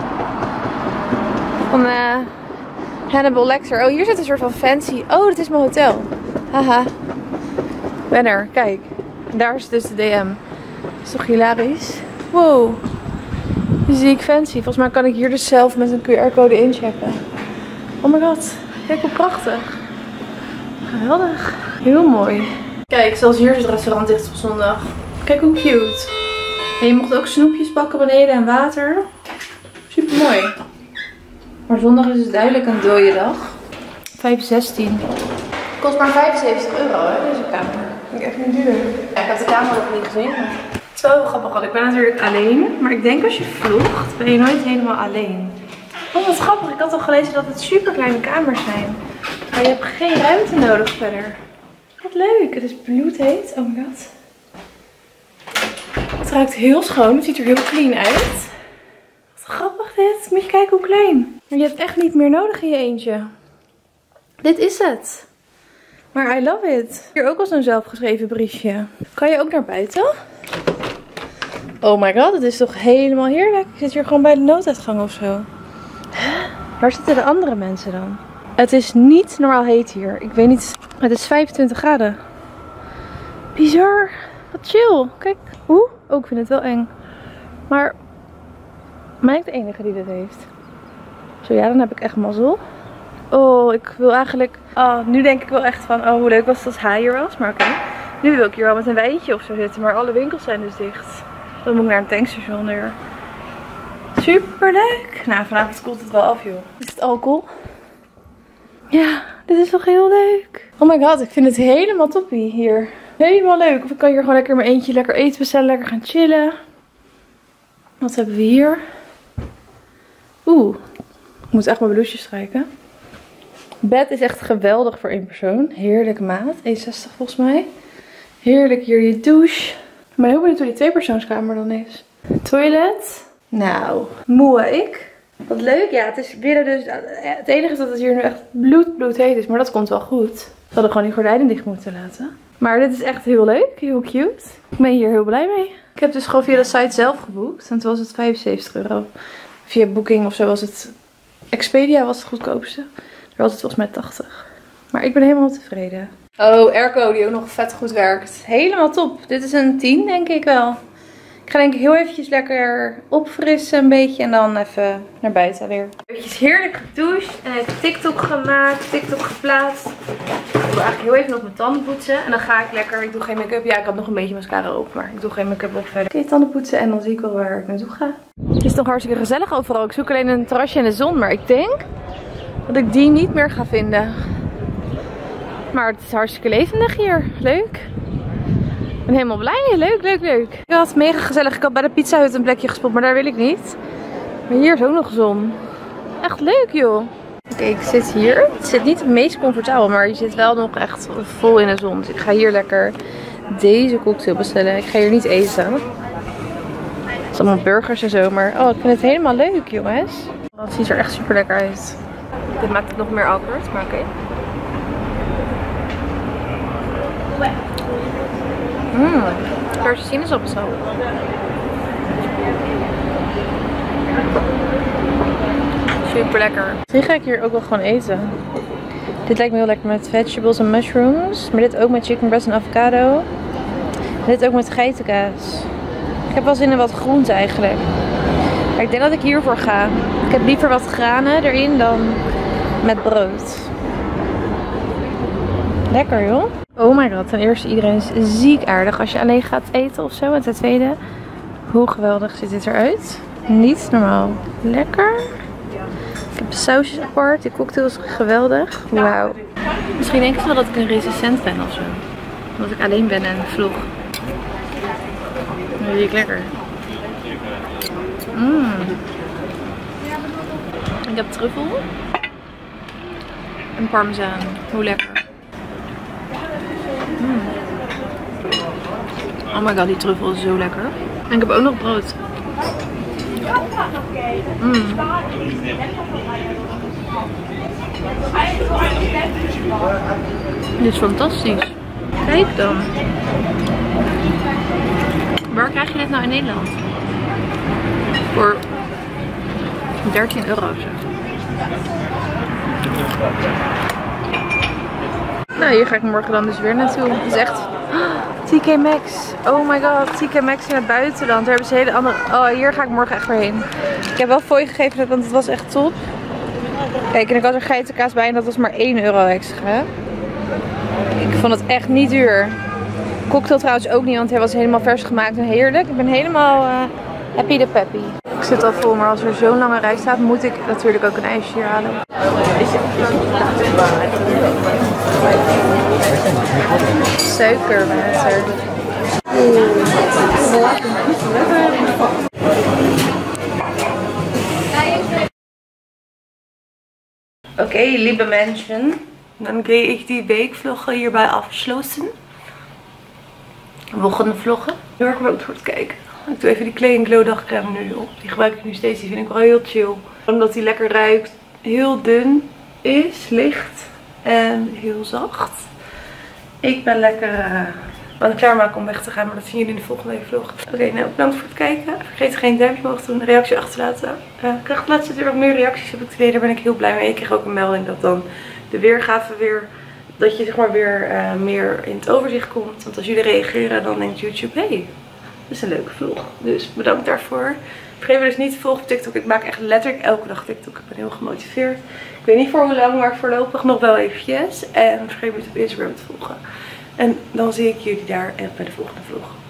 Van Hannibal Lecter. Oh, hier zit een soort van fancy. Oh, dat is mijn hotel. Haha. Ben er, kijk. En daar is dus de DM. Dat is toch hilarisch? Wow. Die zie ik fancy. Volgens mij kan ik hier dus zelf met een QR-code inchecken. Oh my god. Kijk hoe prachtig. Geweldig. Heel mooi. Kijk, zelfs hier is het restaurant dicht op zondag. Kijk hoe cute. En je mocht ook snoepjes pakken beneden en water. Super mooi. Maar zondag is het duidelijk een dode dag. 5,16. Kost maar €75 hè, deze kamer. Vind ik echt niet duur. Ja, ik heb de kamer nog niet gezien. Maar... Het is wel heel grappig, want ik ben natuurlijk alleen. Maar ik denk als je vlogt, ben je nooit helemaal alleen. Oh, wat grappig. Ik had al gelezen dat het super kleine kamers zijn. Maar je hebt geen ruimte nodig verder. Wat leuk. Het is bloedheet. Oh my god. Het ruikt heel schoon. Het ziet er heel clean uit. Wat grappig dit. Moet je kijken hoe klein. Maar je hebt echt niet meer nodig in je eentje. Dit is het. Maar I love it. Hier ook al zo'n zelfgeschreven briefje. Kan je ook naar buiten? Oh my god, het is toch helemaal heerlijk. Ik zit hier gewoon bij de nooduitgang of zo. Waar zitten de andere mensen dan? Het is niet normaal heet hier. Ik weet niet. Het is 25 graden. Bizar. Wat chill. Kijk. Oeh. Oh, ik vind het wel eng. Maar ben ik de enige die dit heeft? Zo ja, dan heb ik echt mazzel. Oh, ik wil eigenlijk... Oh, nu denk ik wel echt van... Oh, hoe leuk was het als hij hier was. Maar oké. Nu wil ik hier wel met een wijntje of zo zitten. Maar alle winkels zijn dus dicht. Dan moet ik naar een tankstation weer. Super leuk. Nou, vanavond koelt het wel af, joh. Is het alcohol? Ja, dit is toch heel leuk. Oh my god, ik vind het helemaal toppie hier. Helemaal leuk. Of ik kan hier gewoon lekker mijn eentje lekker eten bestellen. Lekker gaan chillen. Wat hebben we hier? Oeh. Ik moet echt mijn blouseje strijken. Bed is echt geweldig voor één persoon. Heerlijke maat. 1,60 volgens mij. Heerlijk hier je douche. Ik ben heel benieuwd hoe die tweepersoonskamer dan is. Toilet. Nou, moe ik. Wat leuk. Ja, het is binnen dus... Het enige is dat het hier nu echt bloedheet is. Maar dat komt wel goed. We hadden gewoon die gordijnen dicht moeten laten. Maar dit is echt heel leuk. Heel cute. Ik ben hier heel blij mee. Ik heb dus gewoon via de site zelf geboekt. En toen was het €75. Via Booking of zo was het... Expedia was het goedkoopste. Daar was het volgens mij 80. Maar ik ben helemaal tevreden. Oh, airco die ook nog vet goed werkt. Helemaal top. Dit is een 10 denk ik wel. Ik ga denk ik heel eventjes lekker opfrissen een beetje. En dan even naar buiten weer. Eventjes heerlijk gedoucht. En even TikTok gemaakt. TikTok geplaatst. Ik wil eigenlijk heel even nog mijn tanden poetsen. En dan ga ik lekker. Ik doe geen make-up. Ja, ik had nog een beetje mascara op. Maar ik doe geen make-up op verder. Oké, tanden poetsen. En dan zie ik wel waar ik naartoe ga. Het is nog hartstikke gezellig overal. Ik zoek alleen een terrasje in de zon. Maar ik denk dat ik die niet meer ga vinden. Maar het is hartstikke levendig hier. Leuk. Ik ben helemaal blij. Leuk. Ik had mega gezellig. Ik had bij de Pizza Hut een plekje gespot, maar daar wil ik niet. Maar hier is ook nog zon. Echt leuk, joh. Oké, ik zit hier. Het zit niet het meest comfortabel, maar je zit wel nog echt vol in de zon. Dus ik ga hier lekker deze cocktail bestellen. Ik ga hier niet eten. Het is allemaal burgers en zo, maar oh, ik vind het helemaal leuk, jongens. Oh, het ziet er echt super lekker uit. Dit maakt het nog meer awkward, maar oké. Verse sinaasappelsap. Super lekker. Misschien ga ik hier ook wel gewoon eten. Dit lijkt me heel lekker met vegetables en mushrooms. Maar dit ook met chicken breast en avocado. En dit ook met geitenkaas. Ik heb wel zin in wat groente eigenlijk. Maar ik denk dat ik hiervoor ga. Ik heb liever wat granen erin dan met brood. Lekker joh. Oh my god, ten eerste iedereen is ziek aardig als je alleen gaat eten of zo. En ten tweede, hoe geweldig ziet dit eruit. Niet normaal. Lekker. Ik heb de sausjes apart. Die cocktail is geweldig. Wauw. Misschien denken ze wel dat ik een resistent ben of zo. Omdat ik alleen ben en vlog. Dat zie ik lekker. Ik heb truffel. En parmezaan. Hoe lekker. Oh my god, die truffel is zo lekker. En ik heb ook nog brood. Dit is fantastisch. Kijk dan. Waar krijg je dit nou in Nederland? Voor 13 euro of zo. Nou, hier ga ik morgen dan dus weer naartoe. Het is echt TK Maxx. Oh my god, TK Maxx in het buitenland. Daar hebben ze hele andere... Oh, hier ga ik morgen echt weer heen. Ik heb wel fooi gegeven, want het was echt top. Kijk, en ik had er geitenkaas bij en dat was maar 1 euro extra. Ik vond het echt niet duur. Cocktail trouwens ook niet, want hij was helemaal vers gemaakt en heerlijk. Ik ben helemaal happy de peppy. Ik zit al vol, maar als er zo'n lange rij staat, moet ik natuurlijk ook een ijsje hier halen. Suikerwater. Oké, lieve mensen. Dan gehe ik die weekvloggen hierbij afsluiten. Volgende vloggen. Heel erg bedankt voor het kijken. Ik doe even die Clean Glow dagcreme nu op. Die gebruik ik nu steeds. Die vind ik wel heel chill. Omdat die lekker ruikt. Heel dun is. Licht. En heel zacht. Ik ben lekker aan het klaarmaken om weg te gaan. Maar dat zien jullie in de volgende vlog. Oké, nou bedankt voor het kijken. Vergeet geen duimpje omhoog te doen. Een reactie achter te laten. Ik krijg de laatste keer wat meer reacties. Heb ik het idee. Daar ben ik heel blij mee. Ik kreeg ook een melding dat dan de weergave weer... Dat je zeg maar weer meer in het overzicht komt. Want als jullie reageren dan denkt YouTube, hey, dit is een leuke vlog. Dus bedankt daarvoor. Vergeet me dus niet te volgen op TikTok. Ik maak echt letterlijk elke dag TikTok. Ik ben heel gemotiveerd. Ik weet niet voor hoe lang, maar voorlopig nog wel eventjes. En vergeet me niet op Instagram te volgen. En dan zie ik jullie daar echt bij de volgende vlog.